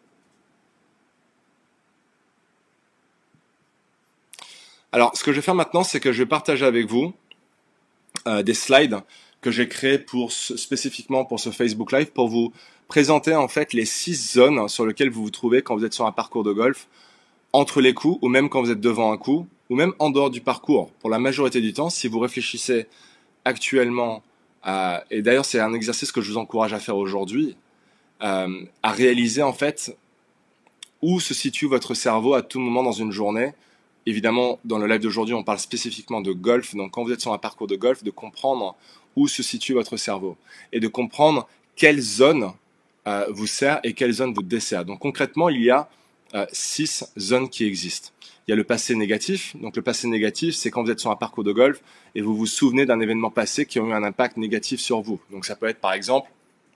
Alors, ce que je vais faire maintenant, c'est que je vais partager avec vous euh, des slides que j'ai créés pour ce, spécifiquement pour ce Facebook Live pour vous présenter en fait les six zones sur lesquelles vous vous trouvez quand vous êtes sur un parcours de golf, entre les coups ou même quand vous êtes devant un coup ou même en dehors du parcours. Pour la majorité du temps, si vous réfléchissez actuellement, euh, et d'ailleurs c'est un exercice que je vous encourage à faire aujourd'hui, euh, à réaliser en fait où se situe votre cerveau à tout moment dans une journée évidemment, dans le live d'aujourd'hui, on parle spécifiquement de golf. Donc, quand vous êtes sur un parcours de golf, de comprendre où se situe votre cerveau et de comprendre quelle zone euh, vous sert et quelle zone vous dessert. Donc, concrètement, il y a euh, six zones qui existent. Il y a le passé négatif. Donc, le passé négatif, c'est quand vous êtes sur un parcours de golf et vous vous souvenez d'un événement passé qui a eu un impact négatif sur vous. Donc, ça peut être, par exemple,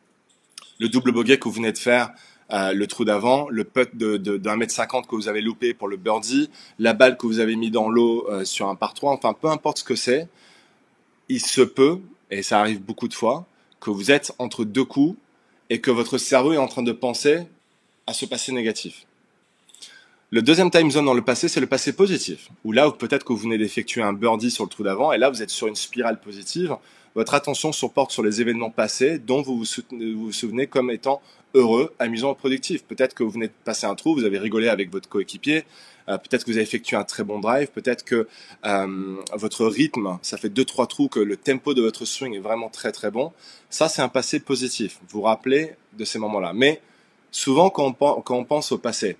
le double bogey que vous venez de faire, euh, le trou d'avant, le putt de, de, d'un mètre cinquante que vous avez loupé pour le birdie, la balle que vous avez mis dans l'eau euh, sur un par trois, enfin peu importe ce que c'est, il se peut, et ça arrive beaucoup de fois, que vous êtes entre deux coups et que votre cerveau est en train de penser à ce passé négatif. Le deuxième time zone dans le passé, c'est le passé positif, où là, peut-être que vous venez d'effectuer un birdie sur le trou d'avant, et là, vous êtes sur une spirale positive. Votre attention se porte sur les événements passés dont vous vous, soutenez, vous, vous souvenez comme étant heureux, amusant et productif. Peut-être que vous venez de passer un trou, vous avez rigolé avec votre coéquipier, euh, peut-être que vous avez effectué un très bon drive, peut-être que euh, votre rythme, ça fait deux trois trous, que le tempo de votre swing est vraiment très très bon. Ça, c'est un passé positif. Vous vous rappelez de ces moments-là. Mais souvent, quand on, quand on pense au passé,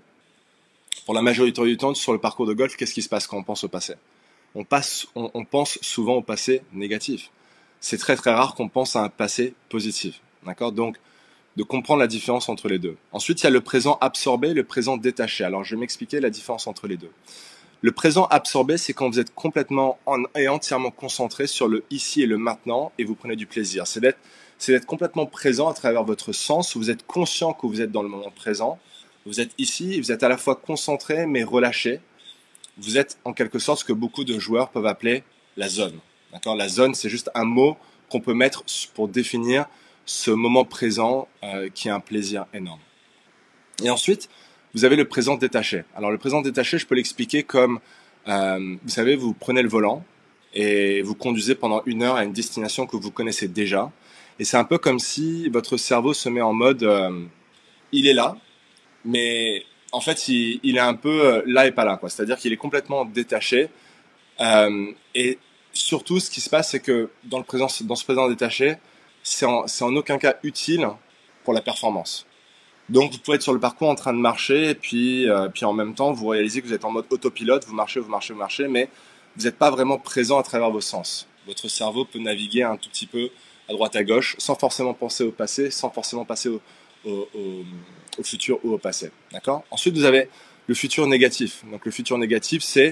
pour la majorité du temps, sur le parcours de golf, qu'est-ce qui se passe quand on pense au passé? on, passe, on, on pense souvent au passé négatif. C'est très très rare qu'on pense à un passé positif. D'accord? Donc, de comprendre la différence entre les deux. Ensuite, il y a le présent absorbé et le présent détaché. Alors, je vais m'expliquer la différence entre les deux. Le présent absorbé, c'est quand vous êtes complètement en, et entièrement concentré sur le ici et le maintenant et vous prenez du plaisir. C'est d'être, c'est d'être complètement présent à travers votre sens. Vous êtes conscient que vous êtes dans le moment présent. Vous êtes ici, vous êtes à la fois concentré mais relâché. Vous êtes en quelque sorte ce que beaucoup de joueurs peuvent appeler la zone. D'accord ? La zone, c'est juste un mot qu'on peut mettre pour définir ce moment présent euh, qui est un plaisir énorme. Et ensuite, vous avez le présent détaché. Alors le présent détaché, je peux l'expliquer comme, euh, vous savez, vous prenez le volant et vous conduisez pendant une heure à une destination que vous connaissez déjà. Et c'est un peu comme si votre cerveau se met en mode, euh, il est là, mais en fait, il, il est un peu euh, là et pas là, quoi. C'est-à-dire qu'il est complètement détaché. Euh, et surtout, ce qui se passe, c'est que dans, le présent, dans ce présent détaché, c'est en, c'est en aucun cas utile pour la performance. Donc, vous pouvez être sur le parcours en train de marcher, et puis, euh, puis en même temps, vous réalisez que vous êtes en mode autopilote, vous marchez, vous marchez, vous marchez, mais vous n'êtes pas vraiment présent à travers vos sens. Votre cerveau peut naviguer un tout petit peu à droite à gauche, sans forcément penser au passé, sans forcément passer au, au, au, au futur ou au passé. D'accord ? Ensuite, vous avez le futur négatif. Donc, le futur négatif, c'est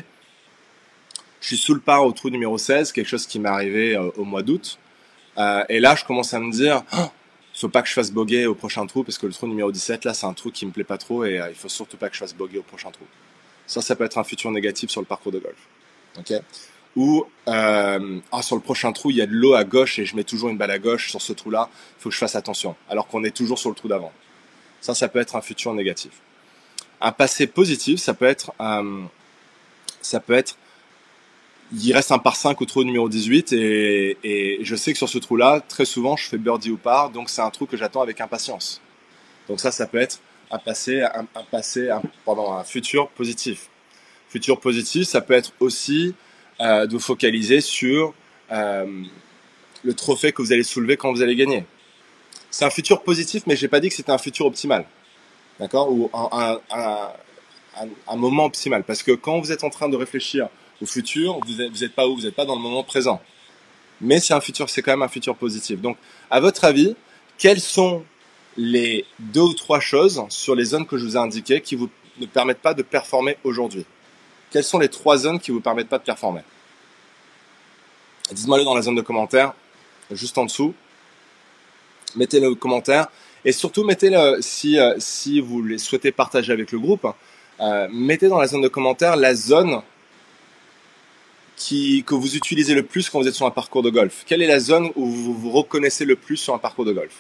je suis sous le par au trou numéro seize, quelque chose qui m'est arrivé euh, au mois d'août. Euh, et là, je commence à me dire, oh, il faut pas que je fasse bogey au prochain trou, parce que le trou numéro dix-sept, là, c'est un trou qui me plaît pas trop, et euh, il faut surtout pas que je fasse bogey au prochain trou. Ça, ça peut être un futur négatif sur le parcours de golf. Ok ? Ou, euh, ah, sur le prochain trou, il y a de l'eau à gauche, et je mets toujours une balle à gauche sur ce trou-là, il faut que je fasse attention, alors qu'on est toujours sur le trou d'avant. Ça, ça peut être un futur négatif. Un passé positif, ça peut être, euh, ça peut être, il reste un par cinq au trou numéro dix-huit et, et je sais que sur ce trou-là, très souvent, je fais birdie ou par, donc c'est un trou que j'attends avec impatience. Donc ça, ça peut être un passé, un, un passé, un, pardon, un futur positif. Futur positif, ça peut être aussi euh, de vous focaliser sur euh, le trophée que vous allez soulever quand vous allez gagner. C'est un futur positif, mais j'ai pas dit que c'était un futur optimal, d'accord, ou un, un, un, un, un moment optimal, parce que quand vous êtes en train de réfléchir au futur, vous n'êtes vous êtes pas où, vous n'êtes pas dans le moment présent. Mais c'est un futur, c'est quand même un futur positif. Donc, à votre avis, quelles sont les deux ou trois choses sur les zones que je vous ai indiquées qui vous ne permettent pas de performer aujourd'hui? Quelles sont les trois zones qui vous permettent pas de performer? Dites-moi-le dans la zone de commentaires, juste en dessous. Mettez-le en commentaire et surtout mettez-le si euh, si vous les souhaitez partager avec le groupe. Euh, mettez dans la zone de commentaires la zone Qui, que vous utilisez le plus quand vous êtes sur un parcours de golf. Quelle est la zone où vous vous reconnaissez le plus sur un parcours de golf?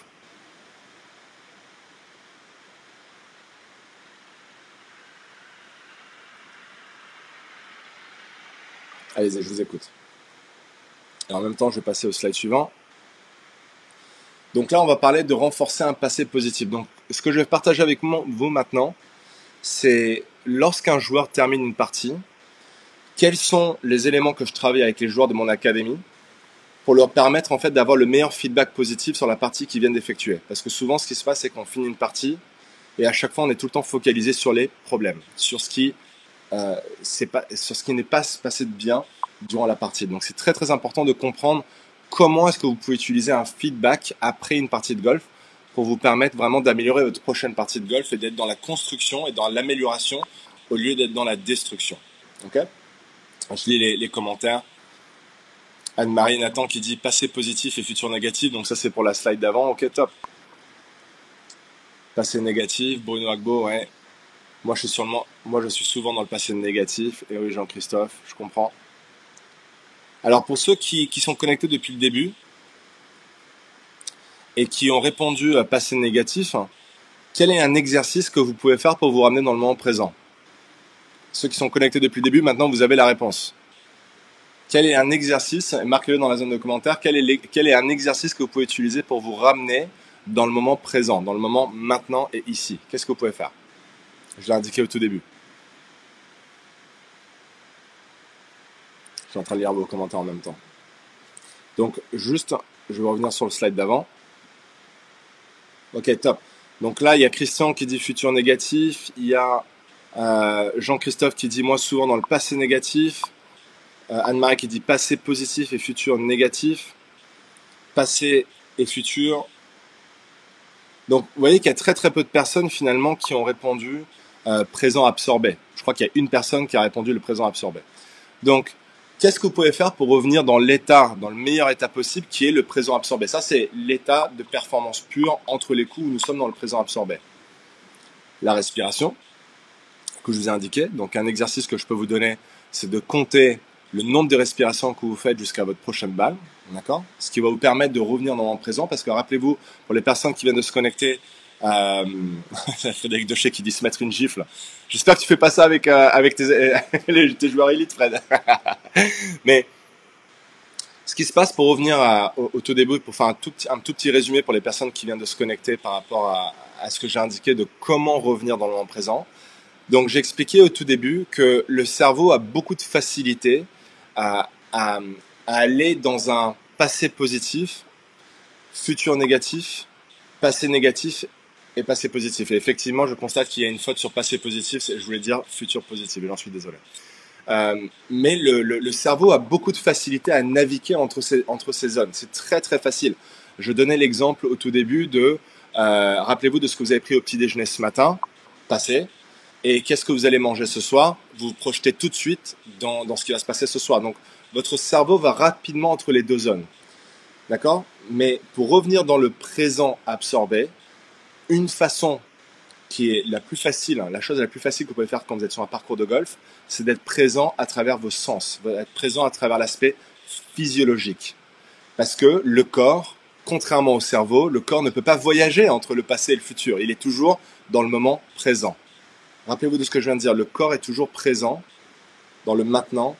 Allez-y, je vous écoute. Et en même temps, je vais passer au slide suivant. Donc là, on va parler de renforcer un passé positif. Donc, ce que je vais partager avec vous maintenant, c'est lorsqu'un joueur termine une partie, quels sont les éléments que je travaille avec les joueurs de mon académie pour leur permettre en fait d'avoir le meilleur feedback positif sur la partie qu'ils viennent d'effectuer. Parce que souvent, ce qui se passe, c'est qu'on finit une partie et à chaque fois, on est tout le temps focalisé sur les problèmes, sur ce qui euh, c'est pas, sur ce qui n'est pas passé de bien durant la partie. Donc c'est très très important de comprendre comment est-ce que vous pouvez utiliser un feedback après une partie de golf pour vous permettre vraiment d'améliorer votre prochaine partie de golf et d'être dans la construction et dans l'amélioration au lieu d'être dans la destruction. Ok ? Je lis les, les commentaires. Anne-Marie Nathan qui dit passé positif et futur négatif. Donc ça c'est pour la slide d'avant. Ok, top. Passé négatif. Bruno Agbo, ouais. Moi je suis sûrement, moi je suis souvent dans le passé négatif. Et oui, Jean-Christophe, je comprends. Alors pour ceux qui, qui sont connectés depuis le début et qui ont répondu à passé négatif, quel est un exercice que vous pouvez faire pour vous ramener dans le moment présent? Ceux qui sont connectés depuis le début, maintenant vous avez la réponse. Quel est un exercice, marquez-le dans la zone de commentaires, quel est, quel est un exercice que vous pouvez utiliser pour vous ramener dans le moment présent, dans le moment maintenant et ici? Qu'est-ce que vous pouvez faire? Je l'ai indiqué au tout début. Je suis en train de lire vos commentaires en même temps. Donc juste, je vais revenir sur le slide d'avant. Ok, top. Donc là, il y a Christian qui dit futur négatif, il y a euh, Jean-Christophe qui dit moi souvent dans le passé négatif, euh, Anne-Marie qui dit passé positif et futur négatif, passé et futur. Donc vous voyez qu'il y a très très peu de personnes finalement qui ont répondu euh, présent absorbé. Je crois qu'il y a une personne qui a répondu le présent absorbé. Donc qu'est-ce que vous pouvez faire pour revenir dans l'état, dans le meilleur état possible qui est le présent absorbé? Ça c'est l'état de performance pure entre les coups où nous sommes dans le présent absorbé. La respiration que je vous ai indiqué. Donc un exercice que je peux vous donner, c'est de compter le nombre de respirations que vous faites jusqu'à votre prochaine balle, d'accord? Ce qui va vous permettre de revenir dans le moment présent, parce que rappelez-vous, pour les personnes qui viennent de se connecter, euh, Frédéric Dochet qui dit se mettre une gifle. J'espère que tu fais pas ça avec euh, avec tes, tes joueurs élites, Fred. Mais ce qui se passe pour revenir à, au, au tout début, pour faire un tout, un tout petit résumé pour les personnes qui viennent de se connecter par rapport à, à ce que j'ai indiqué de comment revenir dans le moment présent. Donc j'ai expliqué au tout début que le cerveau a beaucoup de facilité à, à, à aller dans un passé positif, futur négatif, passé négatif et passé positif. Et effectivement, je constate qu'il y a une faute sur passé positif, je voulais dire futur positif, et j'en suis désolé. Euh, mais le, le, le cerveau a beaucoup de facilité à naviguer entre ces, entre ces zones. C'est très très facile. Je donnais l'exemple au tout début de, euh, rappelez-vous de ce que vous avez pris au petit déjeuner ce matin, passé. Et qu'est-ce que vous allez manger ce soir? Vous vous projetez tout de suite dans, dans ce qui va se passer ce soir. Donc, votre cerveau va rapidement entre les deux zones. D'accord? Mais pour revenir dans le présent absorbé, une façon qui est la plus facile, hein, la chose la plus facile que vous pouvez faire quand vous êtes sur un parcours de golf, c'est d'être présent à travers vos sens, d'être présent à travers l'aspect physiologique. Parce que le corps, contrairement au cerveau, le corps ne peut pas voyager entre le passé et le futur. Il est toujours dans le moment présent. Rappelez-vous de ce que je viens de dire, le corps est toujours présent dans le maintenant.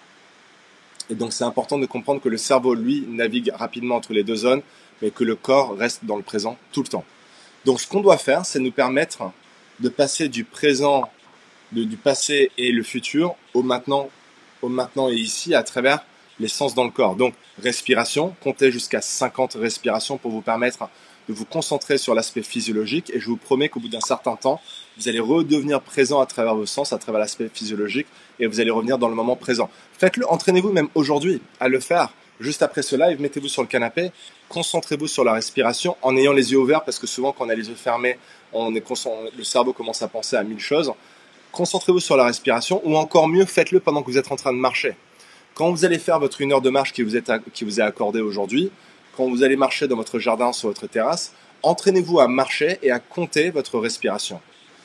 Et donc c'est important de comprendre que le cerveau, lui, navigue rapidement entre les deux zones, mais que le corps reste dans le présent tout le temps. Donc ce qu'on doit faire, c'est nous permettre de passer du présent, de, du passé et le futur au maintenant, au maintenant et ici à travers les sens dans le corps. Donc respiration, comptez jusqu'à cinquante respirations pour vous permettre de vous concentrer sur l'aspect physiologique et je vous promets qu'au bout d'un certain temps, vous allez redevenir présent à travers vos sens, à travers l'aspect physiologique et vous allez revenir dans le moment présent. Faites-le, entraînez-vous même aujourd'hui à le faire. Juste après ce live, mettez-vous sur le canapé, concentrez-vous sur la respiration en ayant les yeux ouverts parce que souvent quand on a les yeux fermés, on est le cerveau commence à penser à mille choses. Concentrez-vous sur la respiration ou encore mieux, faites-le pendant que vous êtes en train de marcher. Quand vous allez faire votre une heure de marche qui vous est, qui vous est accordée aujourd'hui, quand vous allez marcher dans votre jardin, sur votre terrasse, entraînez-vous à marcher et à compter votre respiration.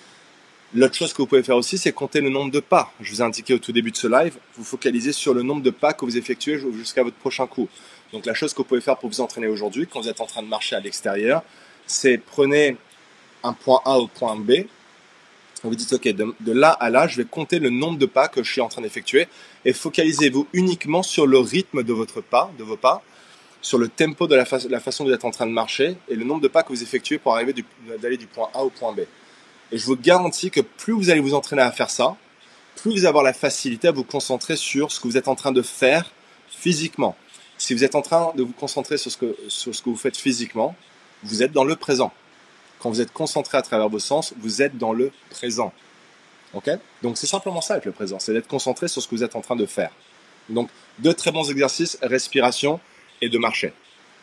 L'autre chose que vous pouvez faire aussi, c'est compter le nombre de pas. Je vous ai indiqué au tout début de ce live, vous focalisez sur le nombre de pas que vous effectuez jusqu'à votre prochain coup. Donc la chose que vous pouvez faire pour vous entraîner aujourd'hui, quand vous êtes en train de marcher à l'extérieur, c'est prenez un point A au point B. Vous dites, ok, de, de là à là, je vais compter le nombre de pas que je suis en train d'effectuer et focalisez-vous uniquement sur le rythme de votre pas, de vos pas, sur le tempo de la, fa la façon dont vous êtes en train de marcher et le nombre de pas que vous effectuez pour arriver d'aller du point A au point B. Et je vous garantis que plus vous allez vous entraîner à faire ça, plus vous allez avoir la facilité à vous concentrer sur ce que vous êtes en train de faire physiquement. Si vous êtes en train de vous concentrer sur ce que, sur ce que vous faites physiquement, vous êtes dans le présent. Quand vous êtes concentré à travers vos sens, vous êtes dans le présent. Okay, donc c'est simplement ça avec le présent, c'est d'être concentré sur ce que vous êtes en train de faire. Donc deux très bons exercices, respiration et de marcher.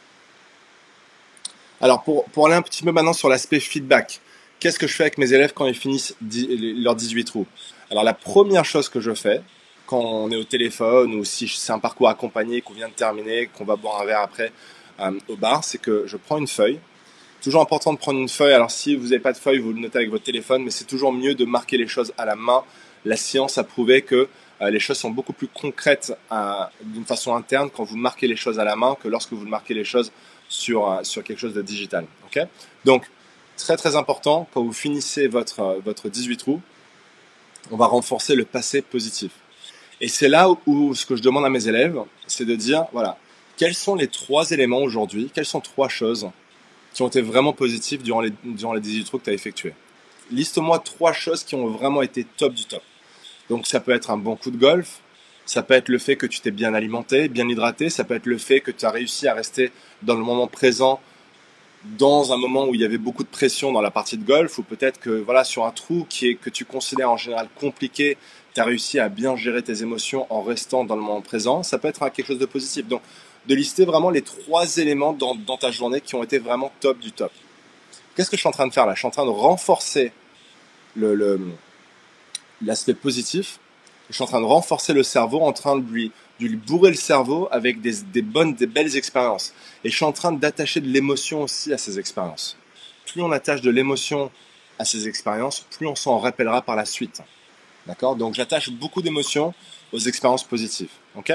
Alors pour, pour aller un petit peu maintenant sur l'aspect feedback, qu'est-ce que je fais avec mes élèves quand ils finissent leurs dix-huit trous? Alors la première chose que je fais, quand on est au téléphone ou si c'est un parcours accompagné, qu'on vient de terminer, qu'on va boire un verre après euh, au bar, c'est que je prends une feuille. Toujours important de prendre une feuille. Alors si vous n'avez pas de feuille, vous le notez avec votre téléphone, mais c'est toujours mieux de marquer les choses à la main. La science a prouvé que euh, les choses sont beaucoup plus concrètes euh, d'une façon interne quand vous marquez les choses à la main que lorsque vous marquez les choses sur, euh, sur quelque chose de digital. Okay, donc, très très important, quand vous finissez votre, euh, votre dix-huit trous, on va renforcer le passé positif. Et c'est là où, où ce que je demande à mes élèves, c'est de dire, voilà, quels sont les trois éléments aujourd'hui, quelles sont trois choses qui ont été vraiment positifs durant les, durant les dix-huit trous que tu as effectués. Liste-moi trois choses qui ont vraiment été top du top. Donc ça peut être un bon coup de golf, ça peut être le fait que tu t'es bien alimenté, bien hydraté, ça peut être le fait que tu as réussi à rester dans le moment présent, dans un moment où il y avait beaucoup de pression dans la partie de golf, ou peut-être que voilà, sur un trou qui est, que tu considères en général compliqué, tu as réussi à bien gérer tes émotions en restant dans le moment présent. Ça peut être quelque chose de positif. Donc de lister vraiment les trois éléments dans, dans ta journée qui ont été vraiment top du top. Qu'est-ce que je suis en train de faire là? Je suis en train de renforcer le, le, l'aspect positif. Je suis en train de renforcer le cerveau, en train de lui, de lui bourrer le cerveau avec des, des bonnes, des belles expériences. Et je suis en train d'attacher de l'émotion aussi à ces expériences. Plus on attache de l'émotion à ces expériences, plus on s'en rappellera par la suite. D'accord? Donc j'attache beaucoup d'émotions aux expériences positives. Ok?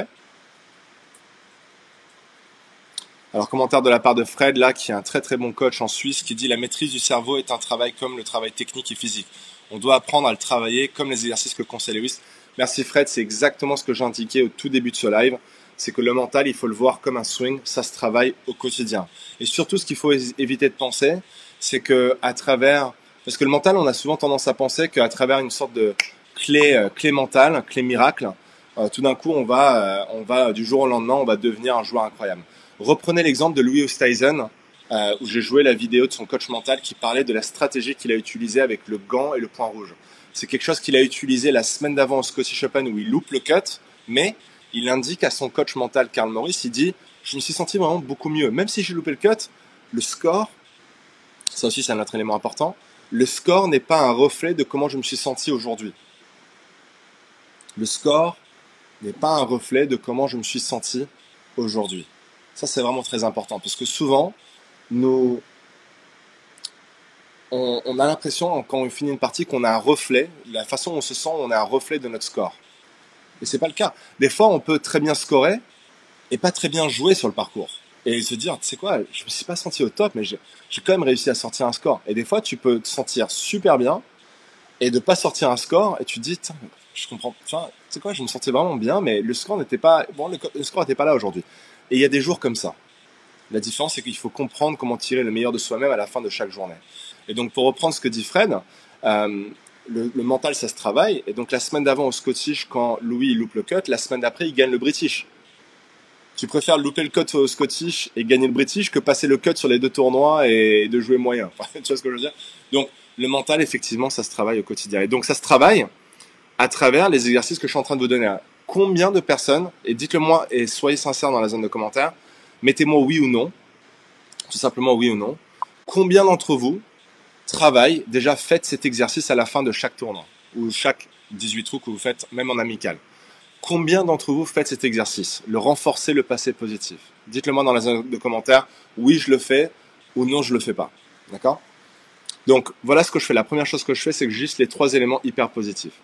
Alors, commentaire de la part de Fred, là, qui est un très très bon coach en Suisse, qui dit « La maîtrise du cerveau est un travail comme le travail technique et physique. On doit apprendre à le travailler comme les exercices que conseille Lewis. » Merci Fred, c'est exactement ce que j'ai indiqué au tout début de ce live. C'est que le mental, il faut le voir comme un swing, ça se travaille au quotidien. Et surtout, ce qu'il faut éviter de penser, c'est que à travers... Parce que le mental, on a souvent tendance à penser qu'à travers une sorte de clé, euh, clé mentale, clé miracle, euh, tout d'un coup, on va, euh, on va, du jour au lendemain, on va devenir un joueur incroyable. Reprenez l'exemple de Louis Oosthuizen, euh, où j'ai joué la vidéo de son coach mental qui parlait de la stratégie qu'il a utilisée avec le gant et le point rouge. C'est quelque chose qu'il a utilisé la semaine d'avant au Scottish Open où il loupe le cut, mais il indique à son coach mental, Carl Morris, il dit « Je me suis senti vraiment beaucoup mieux. Même si j'ai loupé le cut, le score, ça aussi c'est un autre élément important, le score n'est pas un reflet de comment je me suis senti aujourd'hui. Le score n'est pas un reflet de comment je me suis senti aujourd'hui. » Ça, c'est vraiment très important parce que souvent, nous, on, on a l'impression, quand on finit une partie, qu'on a un reflet. La façon dont on se sent, on a un reflet de notre score. Et c'est pas le cas. Des fois, on peut très bien scorer et pas très bien jouer sur le parcours. Et se dire, tu sais quoi, je me suis pas senti au top, mais j'ai, j'ai quand même réussi à sortir un score. Et des fois, tu peux te sentir super bien et de pas sortir un score et tu te dis, je comprends, enfin, tu sais quoi, je me sentais vraiment bien, mais le score n'était pas, bon, le, le score n'était pas là aujourd'hui. Et il y a des jours comme ça. La différence, c'est qu'il faut comprendre comment tirer le meilleur de soi-même à la fin de chaque journée. Et donc, pour reprendre ce que dit Fred, euh, le, le mental, ça se travaille. Et donc, la semaine d'avant au Scottish, quand Louis il loupe le cut, la semaine d'après, il gagne le British. Tu préfères louper le cut au Scottish et gagner le British que passer le cut sur les deux tournois et de jouer moyen. Enfin, tu vois ce que je veux dire? Donc, le mental, effectivement, ça se travaille au quotidien. Et donc, ça se travaille à travers les exercices que je suis en train de vous donner. Combien de personnes, et dites-le moi et soyez sincères dans la zone de commentaires, mettez-moi oui ou non, tout simplement oui ou non, combien d'entre vous travaillent, déjà faites cet exercice à la fin de chaque tournoi, ou chaque dix-huit trous que vous faites, même en amical. Combien d'entre vous faites cet exercice, le renforcer le passé positif? Dites-le moi dans la zone de commentaires, oui je le fais, ou non je le fais pas, d'accord? Donc voilà ce que je fais, la première chose que je fais, c'est que je liste les trois éléments hyper positifs.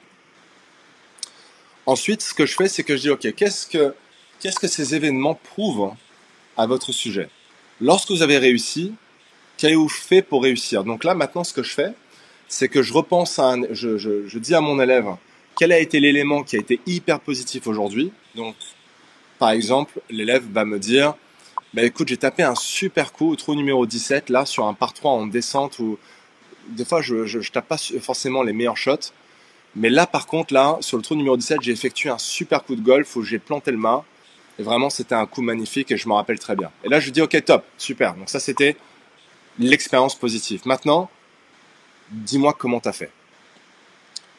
Ensuite, ce que je fais, c'est que je dis, ok, qu'est-ce que, qu'est-ce que ces événements prouvent à votre sujet? Lorsque vous avez réussi, qu'avez-vous fait pour réussir? Donc là, maintenant, ce que je fais, c'est que je repense à un, je, je, je dis à mon élève, quel a été l'élément qui a été hyper positif aujourd'hui? Donc, par exemple, l'élève va me dire, bah écoute, j'ai tapé un super coup au trou numéro dix-sept, là, sur un par trois en descente où, des fois, je, je, je tape pas forcément les meilleurs shots. Mais là, par contre, là, sur le trou numéro dix-sept, j'ai effectué un super coup de golf où j'ai planté le mât. Et vraiment, c'était un coup magnifique et je m'en rappelle très bien. Et là, je dis, ok, top, super. Donc ça, c'était l'expérience positive. Maintenant, dis-moi comment tu as fait.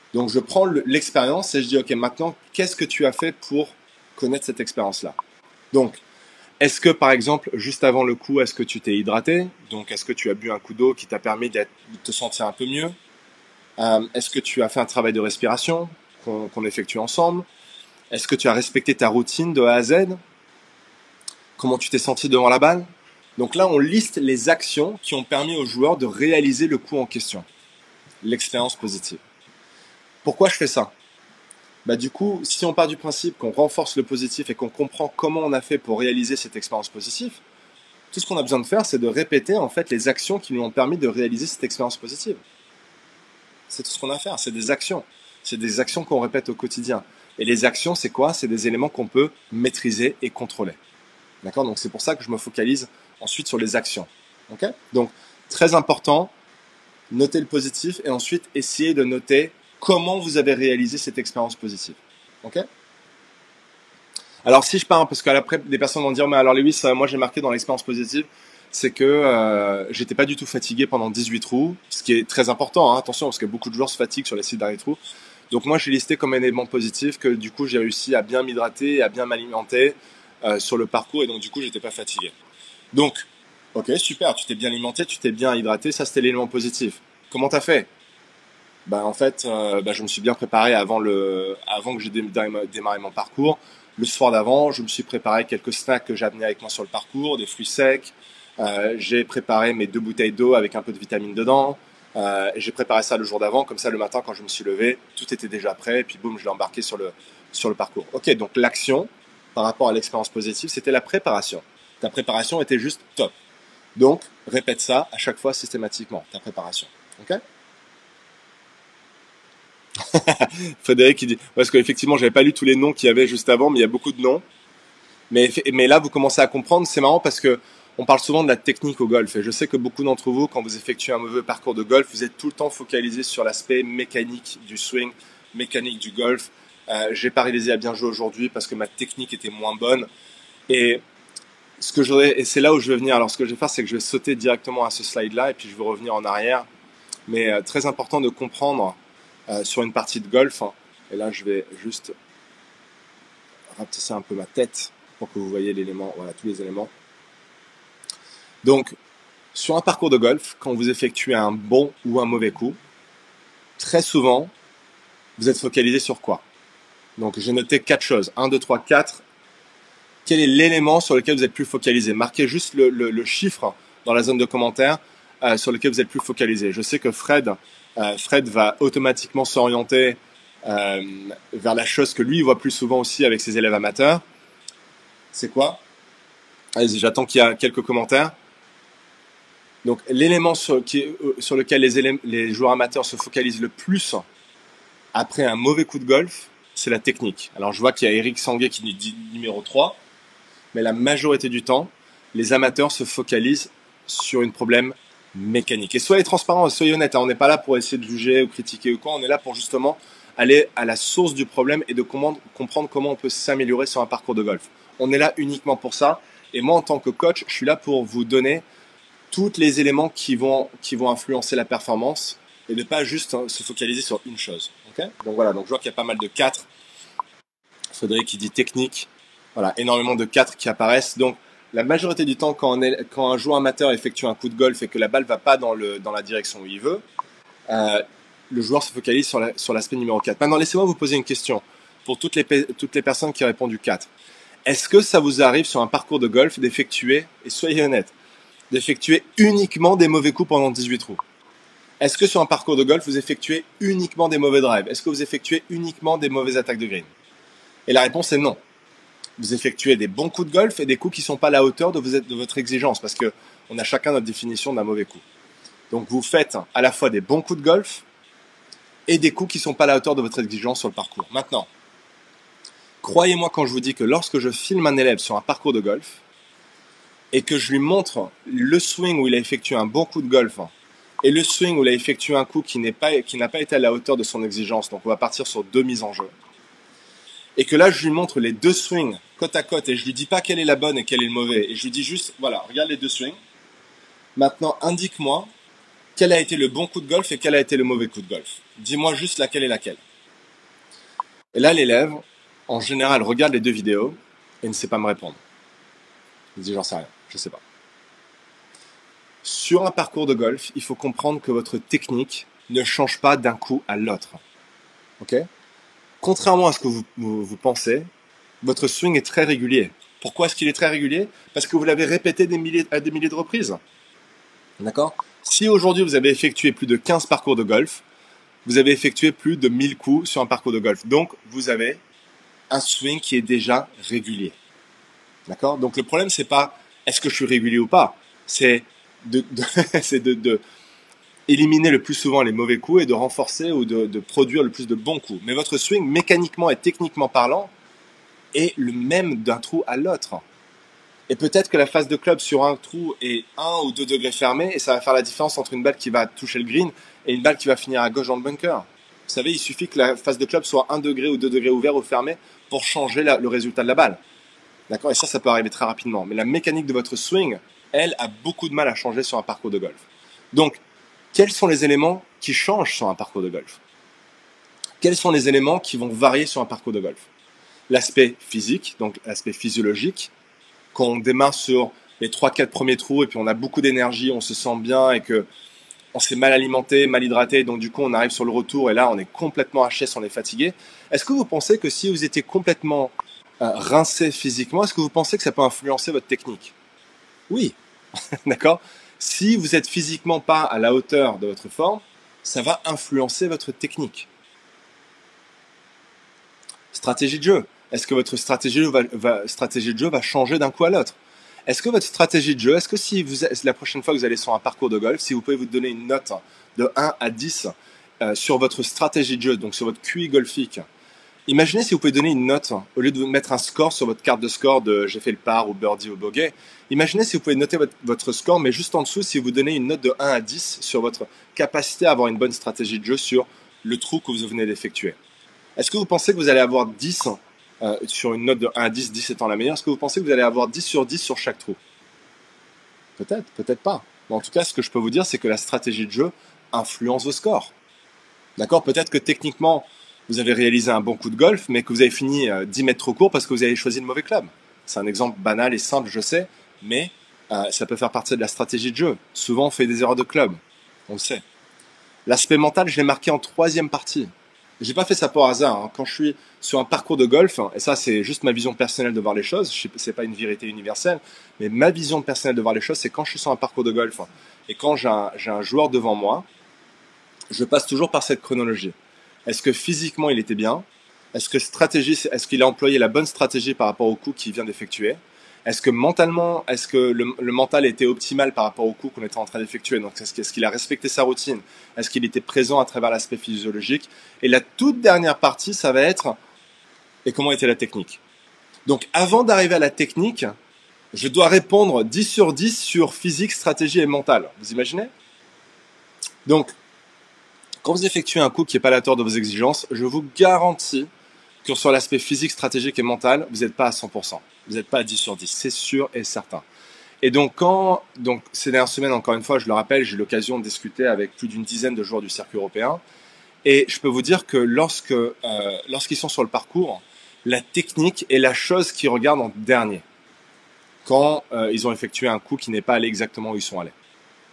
Donc je prends l'expérience et je dis ok, maintenant qu'est-ce que tu as fait pour connaître cette expérience-là? Donc est-ce que par exemple juste avant le coup, est-ce que tu t'es hydraté? Donc est-ce que tu as bu un coup d'eau qui t'a permis de te sentir un peu mieux? euh, Est-ce que tu as fait un travail de respiration qu'on qu'on effectue ensemble? Est-ce que tu as respecté ta routine de A à Z? Comment tu t'es senti devant la balle? Donc là on liste les actions qui ont permis aux joueurs de réaliser le coup en question, l'expérience positive. Pourquoi je fais ça? Bah du coup, si on part du principe qu'on renforce le positif et qu'on comprend comment on a fait pour réaliser cette expérience positive, tout ce qu'on a besoin de faire, c'est de répéter en fait les actions qui nous ont permis de réaliser cette expérience positive. C'est tout ce qu'on a à faire, c'est des actions. C'est des actions qu'on répète au quotidien. Et les actions, c'est quoi? C'est des éléments qu'on peut maîtriser et contrôler. D'accord? Donc c'est pour ça que je me focalise ensuite sur les actions. Ok? Donc très important, noter le positif et ensuite essayer de noter comment vous avez réalisé cette expérience positive. Ok? Alors si je pars, parce qu'après des personnes vont dire, mais alors Lewis, moi j'ai marqué dans l'expérience positive, c'est que euh, j'étais pas du tout fatigué pendant dix-huit trous, ce qui est très important, hein, attention, parce que beaucoup de joueurs se fatiguent sur les six derniers trous. Donc moi j'ai listé comme un élément positif que du coup j'ai réussi à bien m'hydrater et à bien m'alimenter euh, sur le parcours et donc du coup j'étais pas fatigué. Donc, ok, super, tu t'es bien alimenté, tu t'es bien hydraté, ça c'était l'élément positif. Comment t'as fait? Bah en fait, euh, bah, je me suis bien préparé avant le, avant que j'ai démarré mon parcours. Le soir d'avant, je me suis préparé quelques snacks que j'ai amenés avec moi sur le parcours, des fruits secs. Euh, j'ai préparé mes deux bouteilles d'eau avec un peu de vitamine dedans. Euh, j'ai préparé ça le jour d'avant, comme ça le matin quand je me suis levé, tout était déjà prêt. Et puis boum, je l'ai embarqué sur le sur le parcours. Ok, donc l'action par rapport à l'expérience positive, c'était la préparation. Ta préparation était juste top. Donc répète ça à chaque fois systématiquement, ta préparation. Ok? Frédéric, il dit, parce qu'effectivement, j'avais pas lu tous les noms qu'il y avait juste avant, mais il y a beaucoup de noms. Mais, mais là, vous commencez à comprendre, c'est marrant parce que on parle souvent de la technique au golf. Et je sais que beaucoup d'entre vous, quand vous effectuez un mauvais parcours de golf, vous êtes tout le temps focalisé sur l'aspect mécanique du swing, mécanique du golf. Euh, j'ai pas réalisé à bien jouer aujourd'hui parce que ma technique était moins bonne. Et ce que je et c'est là où je vais venir. Alors, ce que je vais faire, c'est que je vais sauter directement à ce slide-là et puis je vais revenir en arrière. Mais euh, très important de comprendre euh, sur une partie de golf. Hein, et là, je vais juste rapetisser un peu ma tête pour que vous voyez l'élément, voilà, tous les éléments. Donc, sur un parcours de golf, quand vous effectuez un bon ou un mauvais coup, très souvent, vous êtes focalisé sur quoi? Donc, j'ai noté quatre choses. un, deux, trois, quatre. Quel est l'élément sur lequel vous êtes plus focalisé? Marquez juste le, le, le chiffre dans la zone de commentaires euh, sur lequel vous êtes plus focalisé. Je sais que Fred, euh, Fred va automatiquement s'orienter euh, vers la chose que lui il voit plus souvent aussi avec ses élèves amateurs. C'est quoi? Allez-y, j'attends qu'il y ait quelques commentaires. Donc, l'élément sur, qui, sur lequel les, élèves, les joueurs amateurs se focalisent le plus après un mauvais coup de golf, c'est la technique. Alors, je vois qu'il y a Eric Sanguet qui dit numéro trois, mais la majorité du temps, les amateurs se focalisent sur un problème mécanique. Et soyez transparents, soyez honnêtes, hein, on n'est pas là pour essayer de juger ou critiquer ou quoi, on est là pour justement aller à la source du problème et de comprendre comment on peut s'améliorer sur un parcours de golf. On est là uniquement pour ça. Et moi, en tant que coach, je suis là pour vous donner tous les éléments qui vont, qui vont influencer la performance et ne pas juste hein, se focaliser sur une chose. Okay, donc voilà, donc je vois qu'il y a pas mal de quatre. Frédéric qui dit technique. Voilà, énormément de quatre qui apparaissent. Donc la majorité du temps, quand, on est, quand un joueur amateur effectue un coup de golf et que la balle ne va pas dans, le, dans la direction où il veut, euh, le joueur se focalise sur, la, sur l'aspect numéro quatre. Maintenant, laissez-moi vous poser une question pour toutes les, toutes les personnes qui ont répondu quatre. Est-ce que ça vous arrive sur un parcours de golf d'effectuer, et soyez honnête, d'effectuer uniquement des mauvais coups pendant dix-huit trous? Est-ce que sur un parcours de golf, vous effectuez uniquement des mauvais drives? Est-ce que vous effectuez uniquement des mauvaises attaques de green? Et la réponse est non. Vous effectuez des bons coups de golf et des coups qui ne sont pas à la hauteur de, vous, de votre exigence, parce qu'on a chacun notre définition d'un mauvais coup. Donc vous faites à la fois des bons coups de golf et des coups qui ne sont pas à la hauteur de votre exigence sur le parcours. Maintenant, croyez-moi quand je vous dis que lorsque je filme un élève sur un parcours de golf et que je lui montre le swing où il a effectué un bon coup de golf et le swing où il a effectué un coup qui n'est pas, qui n'a pas été à la hauteur de son exigence, donc on va partir sur deux mises en jeu, et que là je lui montre les deux swings côte à côte et je lui dis pas quelle est la bonne et quelle est le mauvais, et je lui dis juste, voilà, regarde les deux swings, maintenant indique-moi quel a été le bon coup de golf et quel a été le mauvais coup de golf. Dis-moi juste laquelle est laquelle. Et là, l'élève, en général, regarde les deux vidéos et ne sait pas me répondre. Il dit, j'en sais rien, je sais pas. Sur un parcours de golf, il faut comprendre que votre technique ne change pas d'un coup à l'autre. Ok ? Contrairement à ce que vous, vous, vous pensez, votre swing est très régulier. Pourquoi est-ce qu'il est très régulier ? Parce que vous l'avez répété des milliers, à des milliers de reprises. D'accord ? Si aujourd'hui vous avez effectué plus de quinze parcours de golf, vous avez effectué plus de mille coups sur un parcours de golf. Donc, vous avez un swing qui est déjà régulier. D'accord ? Donc, le problème, c'est pas est-ce que je suis régulier ou pas. C'est de, de, c'est de, de éliminer le plus souvent les mauvais coups et de renforcer ou de, de produire le plus de bons coups. Mais votre swing, mécaniquement et techniquement parlant, est le même d'un trou à l'autre. Et peut-être que la face de club sur un trou est un ou deux degrés fermés et ça va faire la différence entre une balle qui va toucher le green et une balle qui va finir à gauche dans le bunker. Vous savez, il suffit que la face de club soit un degré ou deux degrés ouvert ou fermé pour changer la, le résultat de la balle. D'accord ? Et ça, ça peut arriver très rapidement. Mais la mécanique de votre swing, elle, a beaucoup de mal à changer sur un parcours de golf. Donc, quels sont les éléments qui changent sur un parcours de golf ? Quels sont les éléments qui vont varier sur un parcours de golf ? L'aspect physique, donc l'aspect physiologique. Quand on démarre sur les trois quatre premiers trous et puis on a beaucoup d'énergie, on se sent bien et que on s'est mal alimenté, mal hydraté, donc du coup on arrive sur le retour et là on est complètement haché, on est fatigué. Est-ce que vous pensez que si vous étiez complètement euh, rincé physiquement, est-ce que vous pensez que ça peut influencer votre technique ? Oui, d'accord ? Si vous êtes physiquement pas à la hauteur de votre forme, ça va influencer votre technique. Stratégie de jeu. Est-ce que votre stratégie, va, va, stratégie de jeu va changer d'un coup à l'autre ? Est-ce que votre stratégie de jeu, est-ce que si vous, la prochaine fois que vous allez sur un parcours de golf, si vous pouvez vous donner une note de un à dix euh, sur votre stratégie de jeu, donc sur votre Q I golfique, imaginez si vous pouvez donner une note, au lieu de mettre un score sur votre carte de score de j'ai fait le par ou birdie ou bogey, imaginez si vous pouvez noter votre, votre score, mais juste en dessous, si vous donnez une note de un à dix sur votre capacité à avoir une bonne stratégie de jeu sur le trou que vous venez d'effectuer. Est-ce que vous pensez que vous allez avoir dix Euh, sur une note de un à dix, dix étant la meilleure, est-ce que vous pensez que vous allez avoir dix sur dix sur chaque trou ? Peut-être, peut-être pas. Mais en tout cas, ce que je peux vous dire, c'est que la stratégie de jeu influence vos scores. D'accord ? Peut-être que techniquement, vous avez réalisé un bon coup de golf, mais que vous avez fini euh, dix mètres trop court parce que vous avez choisi le mauvais club. C'est un exemple banal et simple, je sais, mais euh, ça peut faire partie de la stratégie de jeu. Souvent, on fait des erreurs de club. On le sait. L'aspect mental, je l'ai marqué en troisième partie. J'ai pas fait ça par hasard. Hein. Quand je suis sur un parcours de golf, et ça c'est juste ma vision personnelle de voir les choses, c'est pas une vérité universelle, mais ma vision personnelle de voir les choses, c'est quand je suis sur un parcours de golf et quand j'ai un, j'ai un joueur devant moi, je passe toujours par cette chronologie. Est-ce que physiquement il était bien ? Est-ce que stratégie, est-ce qu'il a employé la bonne stratégie par rapport au coup qu'il vient d'effectuer ? Est-ce que mentalement, est-ce que le, le mental était optimal par rapport au coup qu'on était en train d'effectuer ? Donc, est-ce, est-ce qu'il a respecté sa routine ? Est-ce qu'il était présent à travers l'aspect physiologique ? Et la toute dernière partie, ça va être et comment était la technique ? Donc, avant d'arriver à la technique, je dois répondre dix sur dix sur physique, stratégie et mental. Vous imaginez ? Donc, quand vous effectuez un coup qui n'est pas à la hauteur de vos exigences, je vous garantis que sur l'aspect physique, stratégique et mental, vous n'êtes pas à cent pour cent. Vous n'êtes pas à dix sur dix, c'est sûr et certain. Et donc, quand, donc, ces dernières semaines, encore une fois, je le rappelle, j'ai eu l'occasion de discuter avec plus d'une dizaine de joueurs du circuit européen. Et je peux vous dire que lorsque, euh, lorsqu'ils sont sur le parcours, la technique est la chose qu'ils regardent en dernier. Quand euh, ils ont effectué un coup qui n'est pas allé exactement où ils sont allés. D'accord ?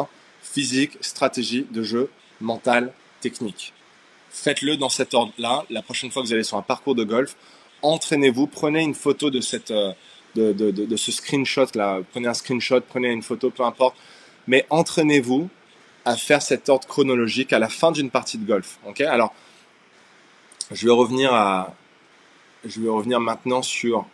Physique, stratégie de jeu, mental, technique. Faites-le dans cet ordre-là. La prochaine fois que vous allez sur un parcours de golf, entraînez-vous, prenez une photo de, cette, de, de, de, de ce screenshot-là. Prenez un screenshot, prenez une photo, peu importe. Mais entraînez-vous à faire cet ordre chronologique à la fin d'une partie de golf. Okay ? Alors, je vais revenir à, je vais revenir maintenant sur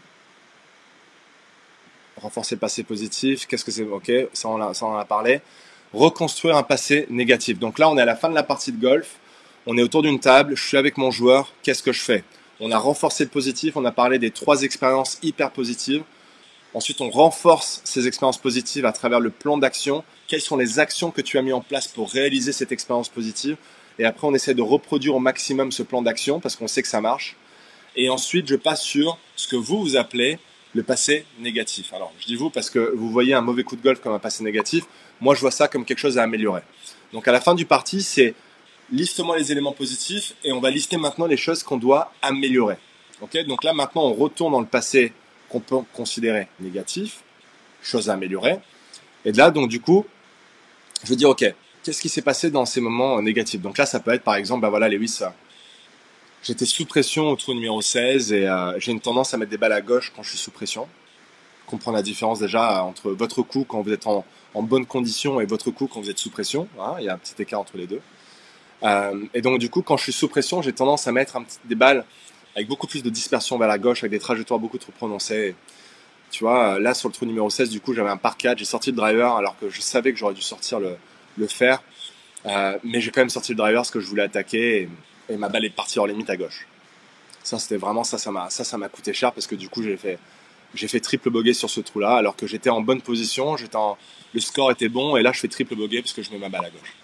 renforcer le passé positif. Qu'est-ce que c'est ? Ok, ça on, a, ça on en a parlé. Reconstruire un passé négatif. Donc là, on est à la fin de la partie de golf. On est autour d'une table, je suis avec mon joueur, qu'est-ce que je fais ? On a renforcé le positif, on a parlé des trois expériences hyper positives. Ensuite, on renforce ces expériences positives à travers le plan d'action. Quelles sont les actions que tu as mis en place pour réaliser cette expérience positive ? Et après, on essaie de reproduire au maximum ce plan d'action parce qu'on sait que ça marche. Et ensuite, je passe sur ce que vous, vous appelez le passé négatif. Alors, je dis vous parce que vous voyez un mauvais coup de golf comme un passé négatif. Moi, je vois ça comme quelque chose à améliorer. Donc, à la fin du parti, c'est liste-moi les éléments positifs et on va lister maintenant les choses qu'on doit améliorer. Okay, donc là, maintenant, on retourne dans le passé qu'on peut considérer négatif, chose à améliorer. Et de là, donc, du coup, je veux dire, ok, qu'est-ce qui s'est passé dans ces moments négatifs? Donc là, ça peut être, par exemple, ben voilà, Lewis, j'étais sous pression au trou numéro seize et euh, j'ai une tendance à mettre des balles à gauche quand je suis sous pression. Comprendre la différence déjà entre votre coup quand vous êtes en, en bonne condition et votre coup quand vous êtes sous pression. Hein, il y a un petit écart entre les deux. Euh, et donc du coup, quand je suis sous pression, j'ai tendance à mettre un petit, des balles avec beaucoup plus de dispersion vers la gauche, avec des trajectoires beaucoup trop prononcées. Tu vois, là sur le trou numéro seize, du coup, j'avais un par quatre, j'ai sorti le driver alors que je savais que j'aurais dû sortir le, le fer. Euh, mais j'ai quand même sorti le driver parce que je voulais attaquer et, et ma balle est partie hors limite à gauche. Ça, c'était vraiment ça, ça m'a, ça, ça m'a coûté cher parce que du coup, j'ai fait, j'ai fait triple bogey sur ce trou-là alors que j'étais en bonne position, j'étais en, le score était bon et là, je fais triple bogey parce que je mets ma balle à gauche.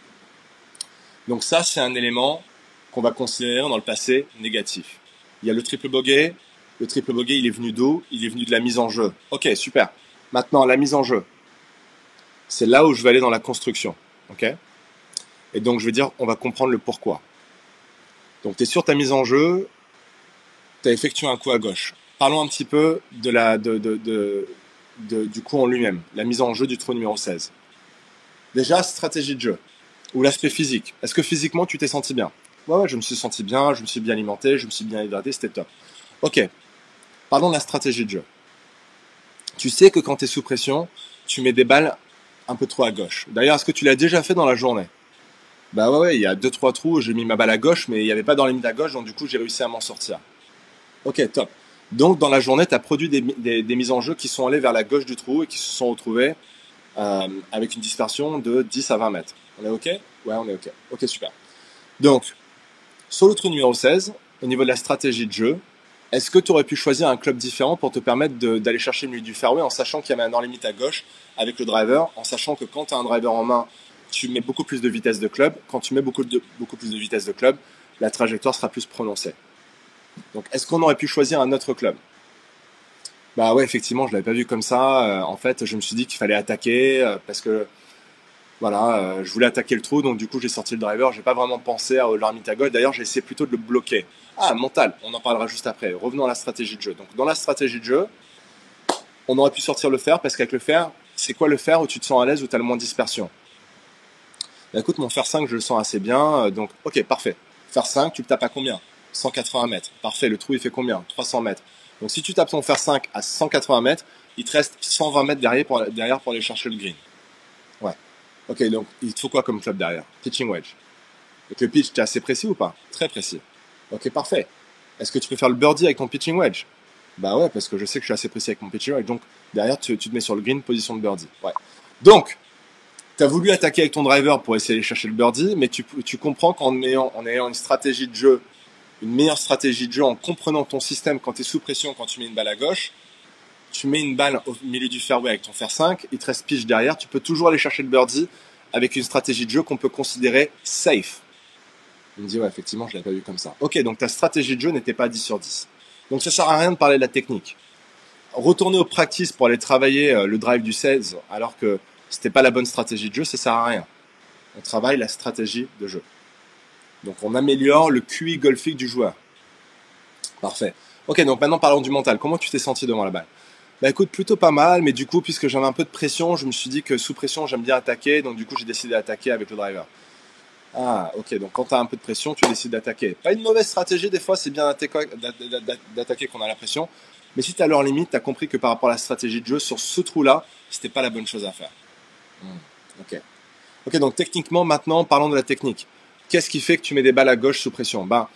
Donc ça, c'est un élément qu'on va considérer dans le passé négatif. Il y a le triple bogey. Le triple bogey, il est venu d'où? Il est venu de la mise en jeu. Ok, super. Maintenant, la mise en jeu. C'est là où je vais aller dans la construction. Ok? Et donc, je vais dire, on va comprendre le pourquoi. Donc, tu es sur ta mise en jeu. Tu as effectué un coup à gauche. Parlons un petit peu de la, de, de, de, de, du coup en lui-même. La mise en jeu du trou numéro seize. Déjà, stratégie de jeu. Ou l'aspect physique. Est-ce que physiquement, tu t'es senti bien? Ouais, ouais, je me suis senti bien, je me suis bien alimenté, je me suis bien hydraté, c'était top. Ok, parlons de la stratégie de jeu. Tu sais que quand tu es sous pression, tu mets des balles un peu trop à gauche. D'ailleurs, est-ce que tu l'as déjà fait dans la journée? Bah ouais, ouais, il y a deux trois trous où j'ai mis ma balle à gauche, mais il n'y avait pas dans les limites à gauche, donc du coup, j'ai réussi à m'en sortir. Ok, top. Donc, dans la journée, tu as produit des, des, des mises en jeu qui sont allées vers la gauche du trou et qui se sont retrouvées euh, avec une dispersion de dix à vingt mètres. On est ok? Ouais, on est ok. Ok, super. Donc, sur le trou numéro seize, au niveau de la stratégie de jeu, est-ce que tu aurais pu choisir un club différent pour te permettre d'aller chercher le milieu du fairway en sachant qu'il y avait un hors-limite à gauche avec le driver, en sachant que quand tu as un driver en main, tu mets beaucoup plus de vitesse de club. Quand tu mets beaucoup, de, beaucoup plus de vitesse de club, la trajectoire sera plus prononcée. Donc, est-ce qu'on aurait pu choisir un autre club? Bah ouais, effectivement, je l'avais pas vu comme ça. Euh, en fait, je me suis dit qu'il fallait attaquer euh, parce que voilà, euh, je voulais attaquer le trou, donc du coup j'ai sorti le driver. J'ai pas vraiment pensé à l'hors-limite à gauche. D'ailleurs, j'ai essayé plutôt de le bloquer. Ah, mental, on en parlera juste après. Revenons à la stratégie de jeu. Donc, dans la stratégie de jeu, on aurait pu sortir le fer parce qu'avec le fer, c'est quoi le fer où tu te sens à l'aise, où tu as le moins de dispersion? Bah, écoute, mon fer cinq, je le sens assez bien. Donc, ok, parfait. Fer cinq, tu le tapes à combien? cent quatre-vingts mètres. Parfait, le trou il fait combien? trois cents mètres. Donc, si tu tapes ton fer cinq à cent quatre-vingts mètres, il te reste cent vingt mètres derrière pour, derrière pour aller chercher le green. Ouais. Ok, donc il te faut quoi comme club derrière? Pitching wedge. Donc le pitch, tu es assez précis ou pas? Très précis. Ok, parfait. Est-ce que tu peux faire le birdie avec ton pitching wedge? Bah ouais, parce que je sais que je suis assez précis avec mon pitching wedge. Donc derrière, tu, tu te mets sur le green, position de birdie. Ouais. Donc, tu as voulu attaquer avec ton driver pour essayer de chercher le birdie, mais tu, tu comprends qu'en ayant, en ayant une stratégie de jeu, une meilleure stratégie de jeu, en comprenant ton système quand tu es sous pression, quand tu mets une balle à gauche, tu mets une balle au milieu du fairway avec ton fer cinq, il te reste pitch derrière, tu peux toujours aller chercher le birdie avec une stratégie de jeu qu'on peut considérer safe. Il me dit, ouais, effectivement, je ne l'avais pas vu comme ça. Ok, donc ta stratégie de jeu n'était pas à dix sur dix. Donc ça sert à rien de parler de la technique. Retourner au practice pour aller travailler le drive du seize alors que c'était pas la bonne stratégie de jeu, ça sert à rien. On travaille la stratégie de jeu. Donc on améliore le Q I golfique du joueur. Parfait. Ok, donc maintenant parlons du mental. Comment tu t'es senti devant la balle? Bah écoute, plutôt pas mal, mais du coup, puisque j'avais un peu de pression, je me suis dit que sous pression, j'aime bien attaquer, donc du coup, j'ai décidé d'attaquer avec le driver. Ah, ok, donc quand tu as un peu de pression, tu décides d'attaquer. Pas une mauvaise stratégie, des fois, c'est bien d'attaquer quand on a la pression, mais si tu as leur limite, tu as compris que par rapport à la stratégie de jeu, sur ce trou-là, c'était pas la bonne chose à faire. Hmm, ok. Ok, donc techniquement, maintenant, parlons de la technique. Qu'est-ce qui fait que tu mets des balles à gauche sous pression? Ben,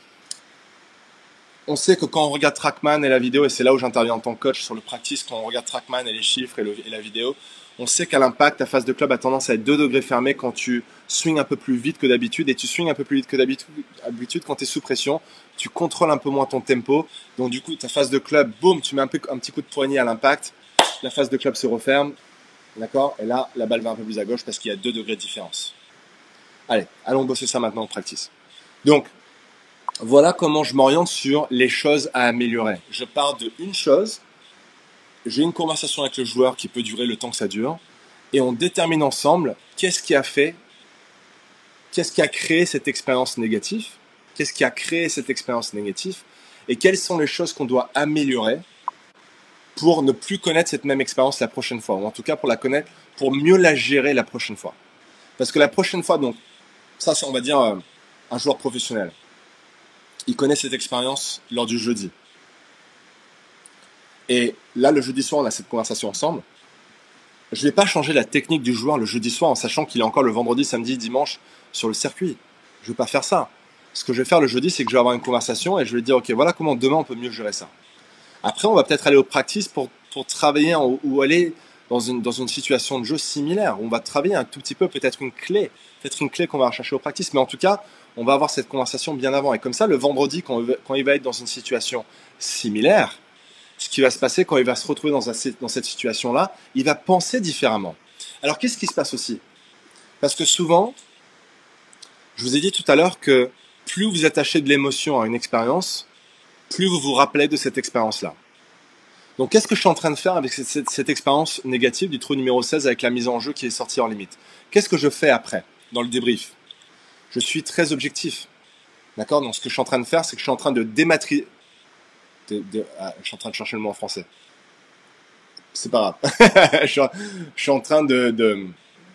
on sait que quand on regarde Trackman et la vidéo, et c'est là où j'interviens en tant que coach sur le practice, quand on regarde Trackman et les chiffres et, le, et la vidéo, on sait qu'à l'impact, ta phase de club a tendance à être deux degrés fermés quand tu swings un peu plus vite que d'habitude, et tu swings un peu plus vite que d'habitude quand tu es sous pression, tu contrôles un peu moins ton tempo, donc du coup ta phase de club, boum, tu mets un, peu, un petit coup de poignet à l'impact, la phase de club se referme, d'accord, et là la balle va un peu plus à gauche parce qu'il y a deux degrés de différence. Allez, allons bosser ça maintenant en practice. Donc, voilà comment je m'oriente sur les choses à améliorer. Je pars de une chose j'ai une conversation avec le joueur qui peut durer le temps que ça dure, et on détermine ensemble qu'est-ce qui a fait, qu'est-ce qui a créé cette expérience négative, qu'est-ce qui a créé cette expérience négative, et quelles sont les choses qu'on doit améliorer pour ne plus connaître cette même expérience la prochaine fois, ou en tout cas pour la connaître, pour mieux la gérer la prochaine fois. Parce que la prochaine fois, donc, ça c'est on va dire euh, un joueur professionnel, il connaît cette expérience lors du jeudi. Et là, le jeudi soir, on a cette conversation ensemble. Je ne vais pas changer la technique du joueur le jeudi soir en sachant qu'il est encore le vendredi, samedi, dimanche sur le circuit. Je ne vais pas faire ça. Ce que je vais faire le jeudi, c'est que je vais avoir une conversation et je vais dire, ok, voilà comment demain on peut mieux gérer ça. Après, on va peut-être aller au practice pour, pour travailler en, ou aller dans une, dans une situation de jeu similaire. On va travailler un tout petit peu, peut-être une clé, peut-être une clé qu'on va rechercher au practice. Mais en tout cas, on va avoir cette conversation bien avant. Et comme ça, le vendredi, quand, quand il va être dans une situation similaire, ce qui va se passer quand il va se retrouver dans, un, dans cette situation-là, il va penser différemment. Alors, qu'est-ce qui se passe aussi? Parce que souvent, je vous ai dit tout à l'heure que plus vous attachez de l'émotion à une expérience, plus vous vous rappelez de cette expérience-là. Donc, qu'est-ce que je suis en train de faire avec cette, cette, cette expérience négative du trou numéro seize avec la mise en jeu qui est sortie en limite? Qu'est-ce que je fais après, dans le débrief? Je suis très objectif. D'accord? Donc, ce que je suis en train de faire, c'est que je suis en train de dématrier... De, de, ah, je suis en train de chercher le mot en français. C'est pas grave. je, suis, je suis en train de... de...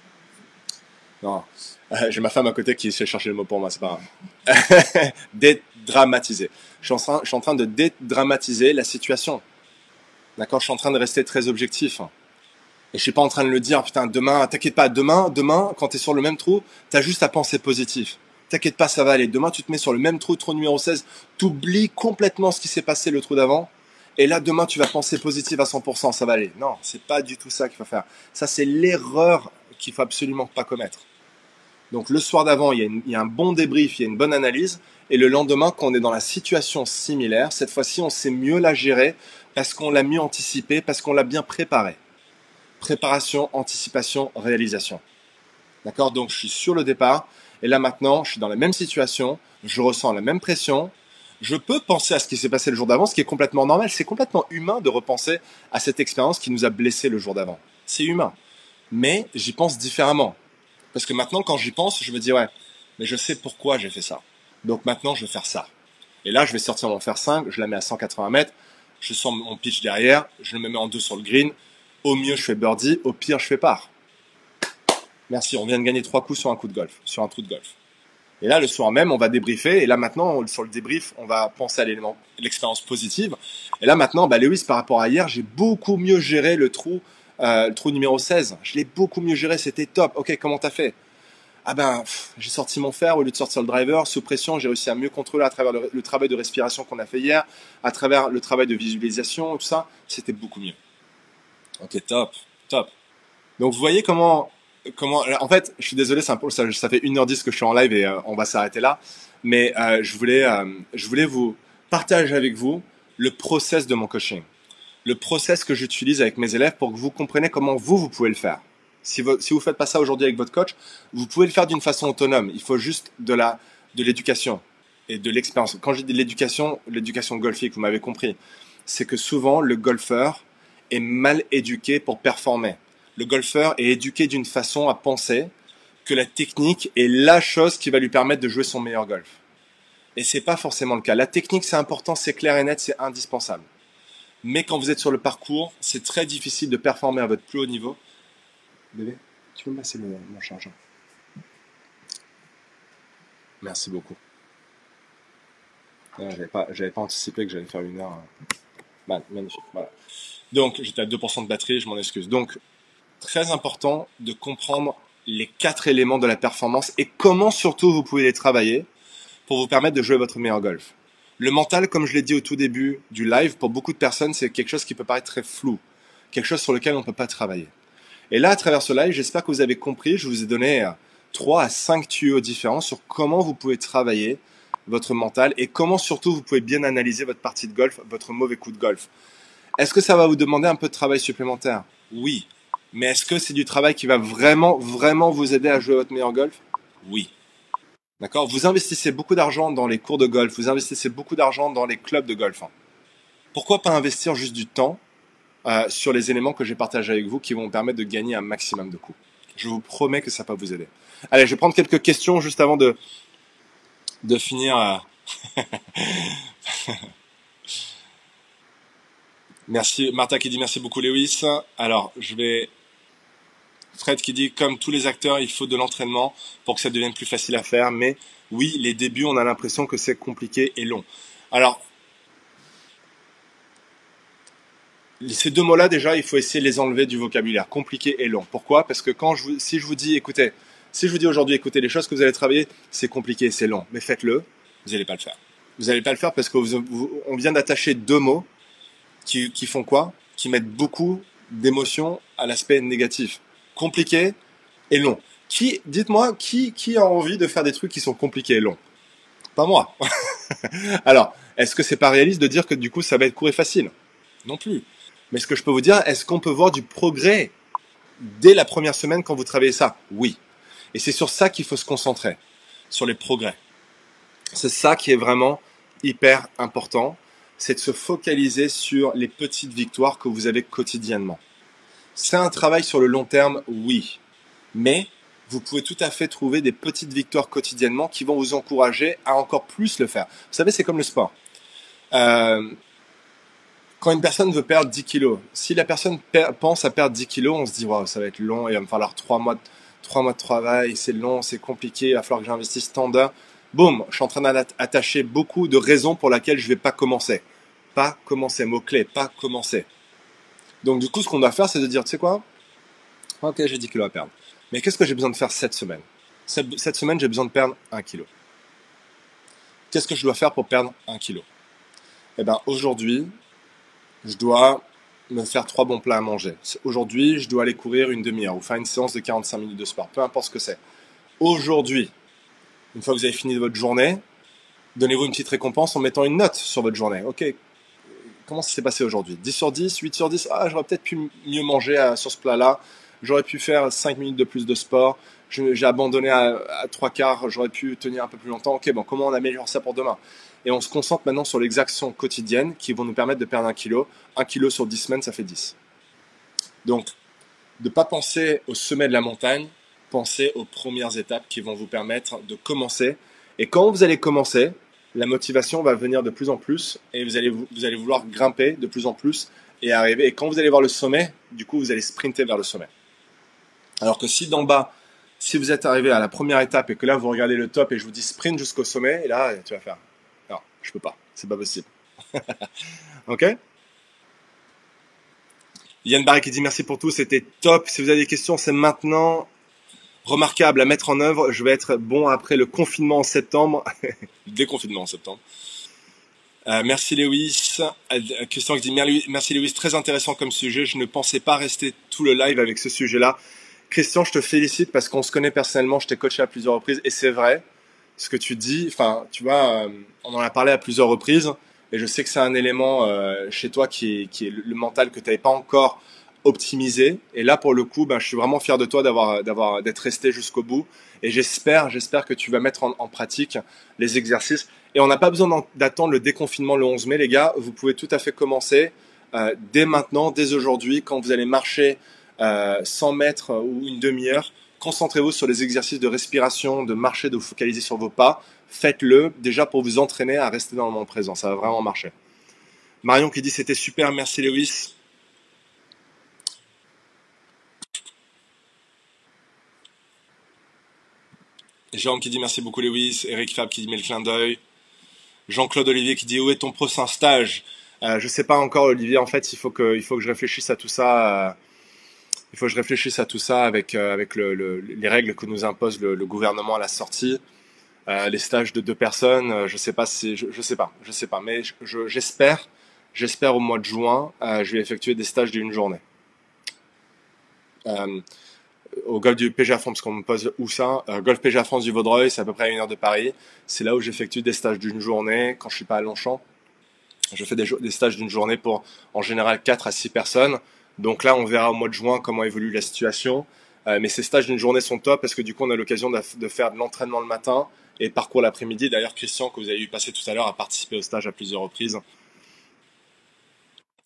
Non. J'ai ma femme à côté qui sait chercher le mot pour moi, c'est pas grave. Dédramatiser. Je suis, en train, je suis en train de dédramatiser la situation. D'accord? Je suis en train de rester très objectif. Et je suis pas en train de le dire, putain, demain, t'inquiète pas, demain, demain, quand t'es sur le même trou, t'as juste à penser positif. T'inquiète pas, ça va aller. Demain, tu te mets sur le même trou, trou numéro seize, t'oublies complètement ce qui s'est passé le trou d'avant. Et là, demain, tu vas penser positif à cent pour cent, ça va aller. Non, c'est pas du tout ça qu'il faut faire. Ça, c'est l'erreur qu'il faut absolument pas commettre. Donc, le soir d'avant, il y a une, il y a un bon débrief, il y a une bonne analyse. Et le lendemain, quand on est dans la situation similaire, cette fois-ci, on sait mieux la gérer parce qu'on l'a mieux anticipé, parce qu'on l'a bien préparé. Préparation, anticipation, réalisation. D'accord? Donc, je suis sur le départ. Et là, maintenant, je suis dans la même situation. Je ressens la même pression. Je peux penser à ce qui s'est passé le jour d'avant, ce qui est complètement normal. C'est complètement humain de repenser à cette expérience qui nous a blessés le jour d'avant. C'est humain. Mais j'y pense différemment. Parce que maintenant, quand j'y pense, je me dis, ouais, mais je sais pourquoi j'ai fait ça. Donc maintenant, je vais faire ça. Et là, je vais sortir mon fer cinq, je la mets à cent quatre-vingts mètres. Je sens mon pitch derrière. Je le mets en deux sur le green. Au mieux, je fais birdie. Au pire, je fais par. Merci, on vient de gagner trois coups sur un coup de golf, sur un trou de golf. Et là, le soir même, on va débriefer. Et là, maintenant, sur le débrief, on va penser à l'élément, l'expérience positive. Et là, maintenant, bah, Lewis, par rapport à hier, j'ai beaucoup mieux géré le trou, euh, le trou numéro seize. Je l'ai beaucoup mieux géré, c'était top. Ok, comment t'as fait? Ah ben, pff, j'ai sorti mon fer au lieu de sortir le driver. Sous pression, j'ai réussi à mieux contrôler à travers le, le travail de respiration qu'on a fait hier, à travers le travail de visualisation, tout ça. C'était beaucoup mieux. Ok, top, top. Donc, vous voyez comment... Comment, en fait, je suis désolé, c'est un peu, ça, ça fait une heure dix que je suis en live et euh, on va s'arrêter là. Mais euh, je voulais, euh, je voulais vous partager avec vous le process de mon coaching, le process que j'utilise avec mes élèves pour que vous compreniez comment vous vous pouvez le faire. Si vous, si vous faites pas ça aujourd'hui avec votre coach, vous pouvez le faire d'une façon autonome. Il faut juste de la, de l'éducation et de l'expérience. Quand je dis de l'éducation, l'éducation golfique, vous m'avez compris, c'est que souvent le golfeur est mal éduqué pour performer. Le golfeur est éduqué d'une façon à penser que la technique est la chose qui va lui permettre de jouer son meilleur golf. Et c'est pas forcément le cas. La technique, c'est important, c'est clair et net, c'est indispensable. Mais quand vous êtes sur le parcours, c'est très difficile de performer à votre plus haut niveau. Bébé, tu peux me passer le, mon chargeur? Merci beaucoup. Non, j'avais pas, j'avais pas anticipé que j'allais faire une heure. Magnifique, voilà. Donc, j'étais à deux pour cent de batterie, je m'en excuse. Donc, très important de comprendre les quatre éléments de la performance et comment surtout vous pouvez les travailler pour vous permettre de jouer votre meilleur golf. Le mental, comme je l'ai dit au tout début du live, pour beaucoup de personnes, c'est quelque chose qui peut paraître très flou, quelque chose sur lequel on ne peut pas travailler. Et là, à travers ce live, j'espère que vous avez compris, je vous ai donné trois à cinq tuyaux différents sur comment vous pouvez travailler votre mental et comment surtout vous pouvez bien analyser votre partie de golf, votre mauvais coup de golf. Est-ce que ça va vous demander un peu de travail supplémentaire? Oui. Mais est-ce que c'est du travail qui va vraiment, vraiment vous aider à jouer votre meilleur golf? Oui. D'accord? Vous investissez beaucoup d'argent dans les cours de golf, vous investissez beaucoup d'argent dans les clubs de golf. Pourquoi pas investir juste du temps euh, sur les éléments que j'ai partagés avec vous qui vont vous permettre de gagner un maximum de coups. Je vous promets que ça va vous aider. Allez, je vais prendre quelques questions juste avant de, de finir. Euh... Merci, Martha qui dit merci beaucoup Lewis. Alors, je vais... Fred qui dit, comme tous les acteurs, il faut de l'entraînement pour que ça devienne plus facile à faire. Mais oui, les débuts, on a l'impression que c'est compliqué et long. Alors, ces deux mots-là, déjà, il faut essayer de les enlever du vocabulaire. Compliqué et long. Pourquoi? Parce que quand je vous, si je vous dis, écoutez, si je vous dis aujourd'hui, écoutez, les choses que vous allez travailler, c'est compliqué et c'est long. Mais faites-le, vous n'allez pas le faire. Vous n'allez pas le faire parce que vous, vous, on vient d'attacher deux mots qui, qui font quoi? Qui mettent beaucoup d'émotions à l'aspect négatif. Compliqué et long. Qui, dites-moi, qui, qui a envie de faire des trucs qui sont compliqués et longs? Pas moi. Alors, est-ce que c'est pas réaliste de dire que du coup, ça va être court et facile? Non plus. Mais ce que je peux vous dire, est-ce qu'on peut voir du progrès dès la première semaine quand vous travaillez ça? Oui. Et c'est sur ça qu'il faut se concentrer, sur les progrès. C'est ça qui est vraiment hyper important, c'est de se focaliser sur les petites victoires que vous avez quotidiennement. C'est un travail sur le long terme, oui. Mais vous pouvez tout à fait trouver des petites victoires quotidiennement qui vont vous encourager à encore plus le faire. Vous savez, c'est comme le sport. Euh, Quand une personne veut perdre dix kilos, si la personne pense à perdre dix kilos, on se dit waouh, ça va être long, il va me falloir trois mois de, trois mois de travail, c'est long, c'est compliqué, il va falloir que j'investisse tant d'heures. Boum, je suis en train d'attacher beaucoup de raisons pour lesquelles je ne vais pas commencer. Pas commencer, mot-clé, pas commencer. Donc du coup, ce qu'on doit faire, c'est de dire, tu sais quoi? Ok, j'ai dix kilos à perdre. Mais qu'est-ce que j'ai besoin de faire cette semaine? Cette, cette semaine, j'ai besoin de perdre un kilo. Qu'est-ce que je dois faire pour perdre un kilo? Eh bien, aujourd'hui, je dois me faire trois bons plats à manger. Aujourd'hui, je dois aller courir une demi-heure ou faire une séance de quarante-cinq minutes de sport, peu importe ce que c'est. Aujourd'hui, une fois que vous avez fini votre journée, donnez-vous une petite récompense en mettant une note sur votre journée. Ok, comment ça s'est passé aujourd'hui? dix sur dix, huit sur dix, ah, j'aurais peut-être pu mieux manger à, sur ce plat-là, j'aurais pu faire cinq minutes de plus de sport, j'ai abandonné à, à trois quarts, j'aurais pu tenir un peu plus longtemps. Ok, bon, comment on améliore ça pour demain? Et on se concentre maintenant sur les actions quotidiennes qui vont nous permettre de perdre un kilo. Un kilo sur dix semaines, ça fait dix. Donc, de ne pas penser au sommet de la montagne, pensez aux premières étapes qui vont vous permettre de commencer. Et quand vous allez commencer, la motivation va venir de plus en plus et vous allez, vous allez vouloir grimper de plus en plus et arriver. Et quand vous allez voir le sommet, du coup, vous allez sprinter vers le sommet. Alors que si d'en bas, si vous êtes arrivé à la première étape et que là, vous regardez le top et je vous dis sprint jusqu'au sommet, et là, tu vas faire... Non, je peux pas, c'est pas possible. Ok? Yann Barré qui dit merci pour tout, c'était top. Si vous avez des questions, c'est maintenant. Remarquable à mettre en œuvre. Je vais être bon après le confinement en septembre. Déconfinement en septembre. Euh, merci Lewis. Euh, Christian qui dit merci Lewis, très intéressant comme sujet. Je ne pensais pas rester tout le live avec ce sujet-là. Christian, je te félicite parce qu'on se connaît personnellement. Je t'ai coaché à plusieurs reprises et c'est vrai. Ce que tu dis, enfin, tu vois, euh, on en a parlé à plusieurs reprises et je sais que c'est un élément euh, chez toi qui est, qui est le, le mental que tu n'avais pas encore optimisé. Et là, pour le coup, ben, je suis vraiment fier de toi d'avoir, d'avoir, d'être resté jusqu'au bout. Et j'espère, j'espère que tu vas mettre en, en pratique les exercices. Et on n'a pas besoin d'attendre le déconfinement le onze mai, les gars. Vous pouvez tout à fait commencer euh, dès maintenant, dès aujourd'hui, quand vous allez marcher euh, cent mètres ou une demi-heure. Concentrez-vous sur les exercices de respiration, de marcher, de vous focaliser sur vos pas. Faites-le déjà pour vous entraîner à rester dans le moment présent. Ça va vraiment marcher. Marion qui dit c'était super, merci Lewis. Jérôme qui dit merci beaucoup Lewis. Eric Fab qui dit met le clin d'œil. Jean-Claude Olivier qui dit où est ton prochain stage? euh, Je sais pas encore Olivier, en fait il faut que, il faut que je réfléchisse à tout ça. Euh, il faut que je réfléchisse à tout ça avec, euh, avec le, le, les règles que nous impose le, le gouvernement à la sortie. Euh, les stages de deux personnes, euh, je sais pas si, je, je sais pas, je sais pas, mais je, j'espère, j'espère au mois de juin, euh, je vais effectuer des stages d'une journée. Euh, au golf du P G A France, parce qu'on me pose où ça, euh, golf P G A France du Vaudreuil, c'est à peu près à une heure de Paris. C'est là où j'effectue des stages d'une journée quand je suis pas à Longchamp. Je fais des, des stages d'une journée pour en général quatre à six personnes. Donc là, on verra au mois de juin comment évolue la situation. Euh, mais ces stages d'une journée sont top parce que du coup, on a l'occasion de, de faire de l'entraînement le matin et parcours l'après-midi. D'ailleurs, Christian, que vous avez eu passer tout à l'heure, a participé au stage à plusieurs reprises.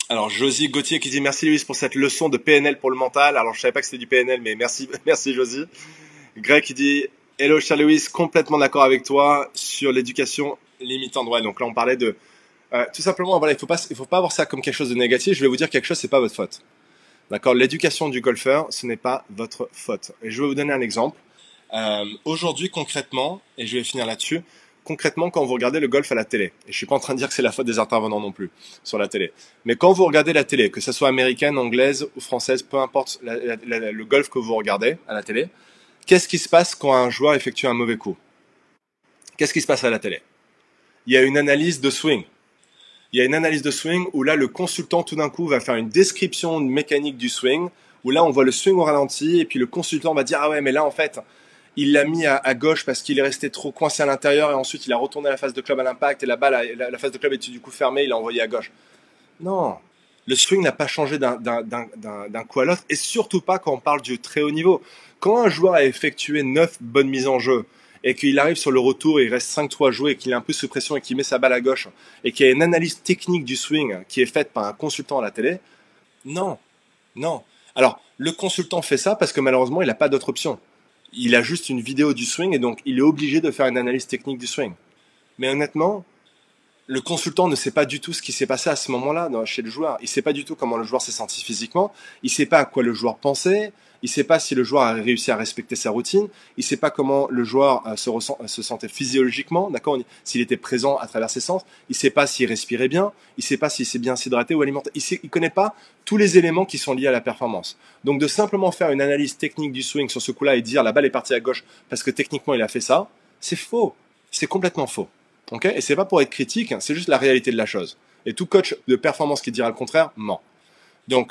Alors, Josie Gauthier qui dit merci Louis pour cette leçon de P N L pour le mental. Alors, je savais pas que c'était du P N L, mais merci, merci Josie. Greg qui dit hello cher Louis, complètement d'accord avec toi sur l'éducation limitante. Ouais, donc là on parlait de euh, tout simplement, voilà, il faut pas, il faut pas voir ça comme quelque chose de négatif. Je vais vous dire quelque chose, c'est pas votre faute. D'accord, l'éducation du golfeur, ce n'est pas votre faute. Et je vais vous donner un exemple. Euh, aujourd'hui concrètement, et je vais finir là-dessus. Concrètement, quand vous regardez le golf à la télé, et je suis pas en train de dire que c'est la faute des intervenants non plus sur la télé, mais quand vous regardez la télé, que ce soit américaine, anglaise ou française, peu importe la, la, la, le golf que vous regardez à la télé, qu'est-ce qui se passe quand un joueur effectue un mauvais coup? Qu'est-ce qui se passe à la télé? Il y a une analyse de swing. Il y a une analyse de swing où là, le consultant, tout d'un coup, va faire une description mécanique du swing, où là, on voit le swing au ralenti, et puis le consultant va dire, ah ouais, mais là, en fait, il l'a mis à, à gauche parce qu'il est resté trop coincé à l'intérieur, et ensuite, il a retourné la face de club à l'impact, et la balle, la, la face de club était du coup fermée, il l'a envoyé à gauche. Non. Le swing n'a pas changé d'un, d'un, d'un, d'un coup à l'autre, et surtout pas quand on parle du très haut niveau. Quand un joueur a effectué neuf bonnes mises en jeu, et qu'il arrive sur le retour, et il reste cinq trous à jouer, et qu'il est un peu sous pression, et qu'il met sa balle à gauche, et qu'il y a une analyse technique du swing qui est faite par un consultant à la télé, non, non. Alors, le consultant fait ça parce que malheureusement, il n'a pas d'autre option. Il a juste une vidéo du swing, et donc il est obligé de faire une analyse technique du swing. Mais honnêtement, le consultant ne sait pas du tout ce qui s'est passé à ce moment-là chez le joueur. Il ne sait pas du tout comment le joueur s'est senti physiquement. Il ne sait pas à quoi le joueur pensait. Il ne sait pas si le joueur a réussi à respecter sa routine. Il ne sait pas comment le joueur se, ressent, se sentait physiologiquement, d'accord, s'il était présent à travers ses sens. Il ne sait pas s'il respirait bien. Il ne sait pas s'il s'est bien s'hydrater ou alimenter. Il ne connaît pas tous les éléments qui sont liés à la performance. Donc de simplement faire une analyse technique du swing sur ce coup-là et dire la balle est partie à gauche parce que techniquement il a fait ça, c'est faux. C'est complètement faux. Okay, et c'est pas pour être critique, c'est juste la réalité de la chose. Et tout coach de performance qui dira le contraire, ment. Donc,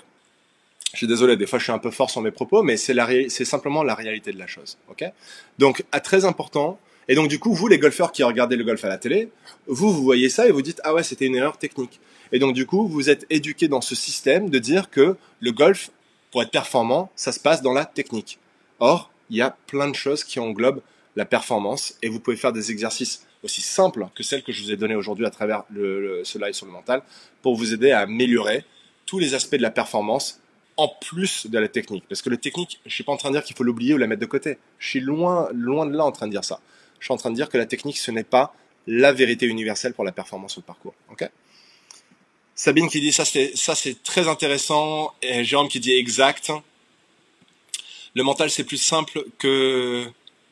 je suis désolé, des fois je suis un peu fort sur mes propos, mais c'est, la ré... c'est simplement la réalité de la chose. Okay, donc, à très important. Et donc, du coup, vous, les golfeurs qui regardez le golf à la télé, vous, vous voyez ça et vous dites, ah ouais, c'était une erreur technique. Et donc, du coup, vous êtes éduqués dans ce système de dire que le golf, pour être performant, ça se passe dans la technique. Or, il y a plein de choses qui englobent la performance et vous pouvez faire des exercices aussi simples que celles que je vous ai données aujourd'hui à travers le, le, ce live sur le mental pour vous aider à améliorer tous les aspects de la performance en plus de la technique. Parce que la technique, je suis pas en train de dire qu'il faut l'oublier ou la mettre de côté. Je suis loin, loin de là en train de dire ça. Je suis en train de dire que la technique, ce n'est pas la vérité universelle pour la performance sur le parcours. Okay, Sabine qui dit ça, c'est, ça c'est très intéressant. Et Jérôme qui dit exact. Le mental, c'est plus simple que...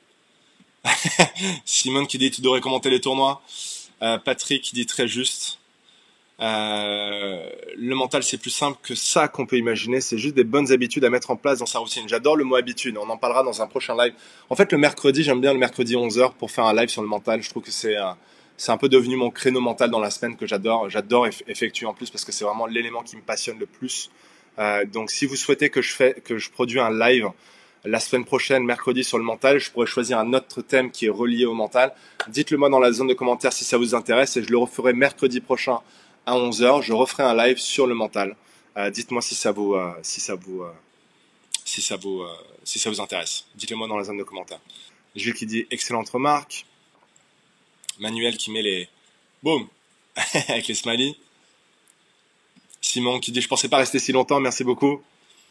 Simone qui dit tu devrais commenter les tournois. euh, Patrick qui dit très juste. euh, le mental c'est plus simple que ça qu'on peut imaginer, c'est juste des bonnes habitudes à mettre en place dans sa routine. J'adore le mot habitude, on en parlera dans un prochain live. En fait le mercredi, j'aime bien le mercredi onze heures pour faire un live sur le mental. Je trouve que c'est euh, c'est un peu devenu mon créneau mental dans la semaine que j'adore j'adore eff- effectuer en plus parce que c'est vraiment l'élément qui me passionne le plus. euh, donc si vous souhaitez que je fais que je produise un live la semaine prochaine, mercredi, sur le mental, je pourrais choisir un autre thème qui est relié au mental. Dites-le moi dans la zone de commentaires si ça vous intéresse et je le referai mercredi prochain à onze heures. Je referai un live sur le mental. Euh, dites-moi si ça vous, euh, si ça vous, euh, si ça vous, euh, si ça vous intéresse. Dites-le moi dans la zone de commentaires. Jules qui dit excellente remarque. Manuel qui met les boum avec les smileys. Simon qui dit je pensais pas rester si longtemps. Merci beaucoup.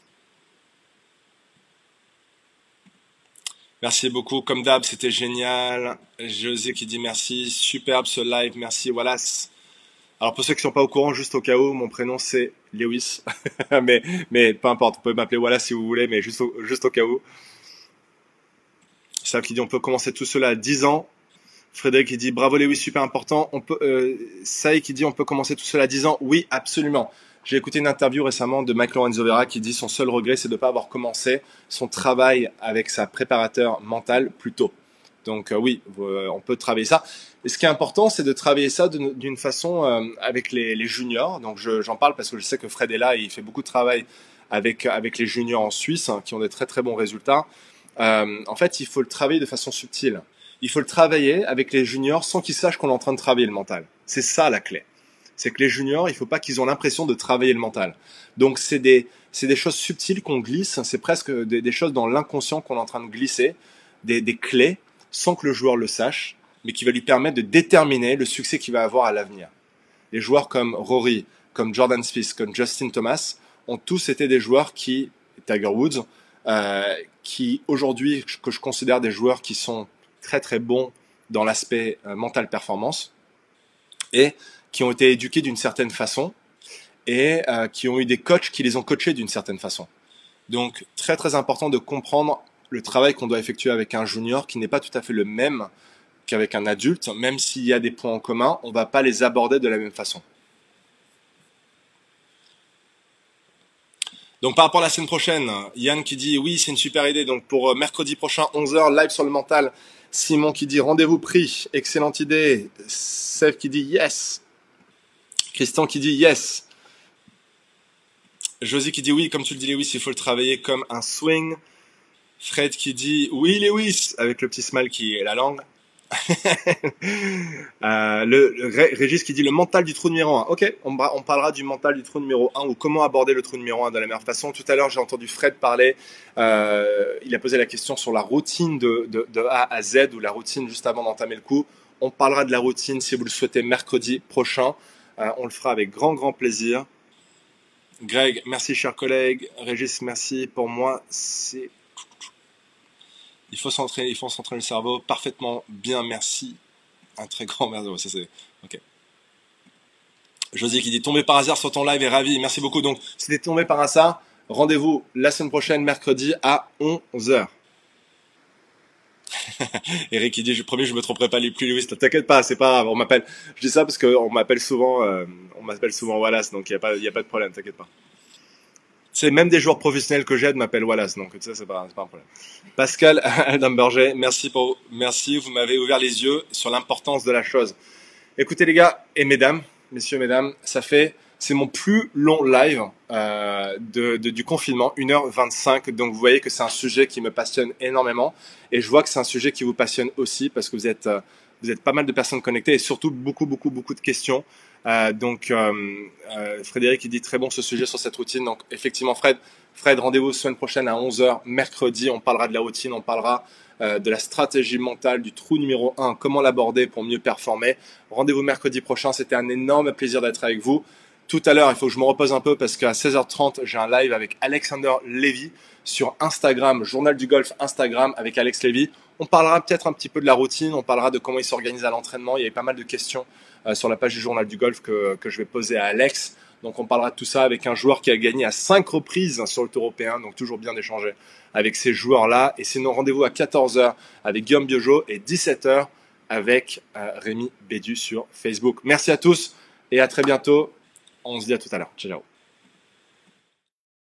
Merci beaucoup, comme d'hab, c'était génial. José qui dit merci, superbe ce live, merci Wallace. Alors pour ceux qui ne sont pas au courant, juste au cas où, mon prénom c'est Lewis, mais, mais peu importe, vous pouvez m'appeler Wallace si vous voulez, mais juste au, juste au cas où. Sam qui dit on peut commencer tout cela à dix ans. Frédéric qui dit bravo Lewis, super important. On peut, euh, Saï qui dit on peut commencer tout cela à dix ans. Oui, absolument. J'ai écouté une interview récemment de Mike Lorenzo Vera qui dit son seul regret c'est de ne pas avoir commencé son travail avec sa préparateur mental plus tôt. Donc euh, oui, euh, on peut travailler ça. Et ce qui est important, c'est de travailler ça d'une façon euh, avec les, les juniors. Donc je, j'en parle parce que je sais que Fred est là et il fait beaucoup de travail avec, avec les juniors en Suisse hein, qui ont des très très bons résultats. Euh, en fait, il faut le travailler de façon subtile. Il faut le travailler avec les juniors sans qu'ils sachent qu'on est en train de travailler le mental. C'est ça la clé. C'est que les juniors, il ne faut pas qu'ils aient l'impression de travailler le mental. Donc c'est des, c'est des choses subtiles qu'on glisse, c'est presque des, des choses dans l'inconscient qu'on est en train de glisser, des, des clés, sans que le joueur le sache, mais qui va lui permettre de déterminer le succès qu'il va avoir à l'avenir. Les joueurs comme Rory, comme Jordan Spieth, comme Justin Thomas, ont tous été des joueurs qui, Tiger Woods, euh, qui aujourd'hui, que je considère des joueurs qui sont très très bons dans l'aspect euh, mental performance et qui ont été éduqués d'une certaine façon et euh, qui ont eu des coachs qui les ont coachés d'une certaine façon. Donc très très important de comprendre le travail qu'on doit effectuer avec un junior qui n'est pas tout à fait le même qu'avec un adulte, même s'il y a des points en commun, on ne va pas les aborder de la même façon. Donc par rapport à la semaine prochaine, Yann qui dit oui c'est une super idée, donc pour mercredi prochain onze heures live sur le mental. Simon qui dit rendez-vous pris, excellente idée. Sèvres qui dit yes. Christian qui dit yes. Josie qui dit oui, comme tu le dis Lewis, il faut le travailler comme un swing. Fred qui dit oui Lewis, avec le petit smile qui est la langue. euh, le, le Régis qui dit le mental du trou numéro un. Ok, on, on parlera du mental du trou numéro un ou comment aborder le trou numéro un de la meilleure façon. Tout à l'heure, j'ai entendu Fred parler. Euh, il a posé la question sur la routine de, de, de A à Z ou la routine juste avant d'entamer le coup. On parlera de la routine si vous le souhaitez mercredi prochain. Euh, on le fera avec grand, grand plaisir. Greg, merci cher collègue. Régis, merci. Pour moi, c'est... Il faut s'entraîner, il faut s'entraîner le cerveau. Parfaitement bien, merci. Un très grand merci. Ça, c'est... Ok. José qui dit tomber par hasard sur ton live est ravi. Merci beaucoup. Donc, si t'es tombé par hasard, rendez-vous la semaine prochaine, mercredi à onze heures. Eric qui dit je promets je me tromperai pas les plus Lewis. T'inquiète pas, c'est pas grave. On m'appelle. Je dis ça parce que on m'appelle souvent, euh, on m'appelle souvent Wallace, donc il y a pas, il y a pas de problème. T'inquiète pas. C'est même des joueurs professionnels que j'aide m'appellent Wallace, donc tu sais, c'est pas, c'est pas un problème. Pascal Adamberger, merci pour, merci, vous m'avez ouvert les yeux sur l'importance de la chose. Écoutez les gars et mesdames, messieurs, mesdames, ça fait, c'est mon plus long live euh, de, de, du confinement, une heure vingt-cinq. Donc vous voyez que c'est un sujet qui me passionne énormément, et je vois que c'est un sujet qui vous passionne aussi parce que vous êtes, euh, vous êtes pas mal de personnes connectées et surtout beaucoup, beaucoup, beaucoup de questions. Euh, donc euh, euh, Frédéric il dit très bon ce sujet sur cette routine. Donc effectivement Fred, Fred rendez-vous semaine prochaine à onze heures mercredi, on parlera de la routine, on parlera euh, de la stratégie mentale du trou numéro un, comment l'aborder pour mieux performer. Rendez-vous mercredi prochain, c'était un énorme plaisir d'être avec vous. Tout à l'heure il faut que je me repose un peu parce qu'à seize heures trente j'ai un live avec Alexander Lévy sur Instagram, Journal du Golf Instagram avec Alex Lévy. On parlera peut-être un petit peu de la routine, on parlera de comment il s'organise à l'entraînement. Il y avait pas mal de questions euh, sur la page du Journal du Golf que, que je vais poser à Alex. Donc on parlera de tout ça avec un joueur qui a gagné à cinq reprises sur le Tour européen. Donc toujours bien d'échanger avec ces joueurs-là. Et sinon rendez-vous à quatorze heures avec Guillaume Biojo et dix-sept heures avec euh, Rémi Bédu sur Facebook. Merci à tous et à très bientôt. On se dit à tout à l'heure. Ciao, ciao.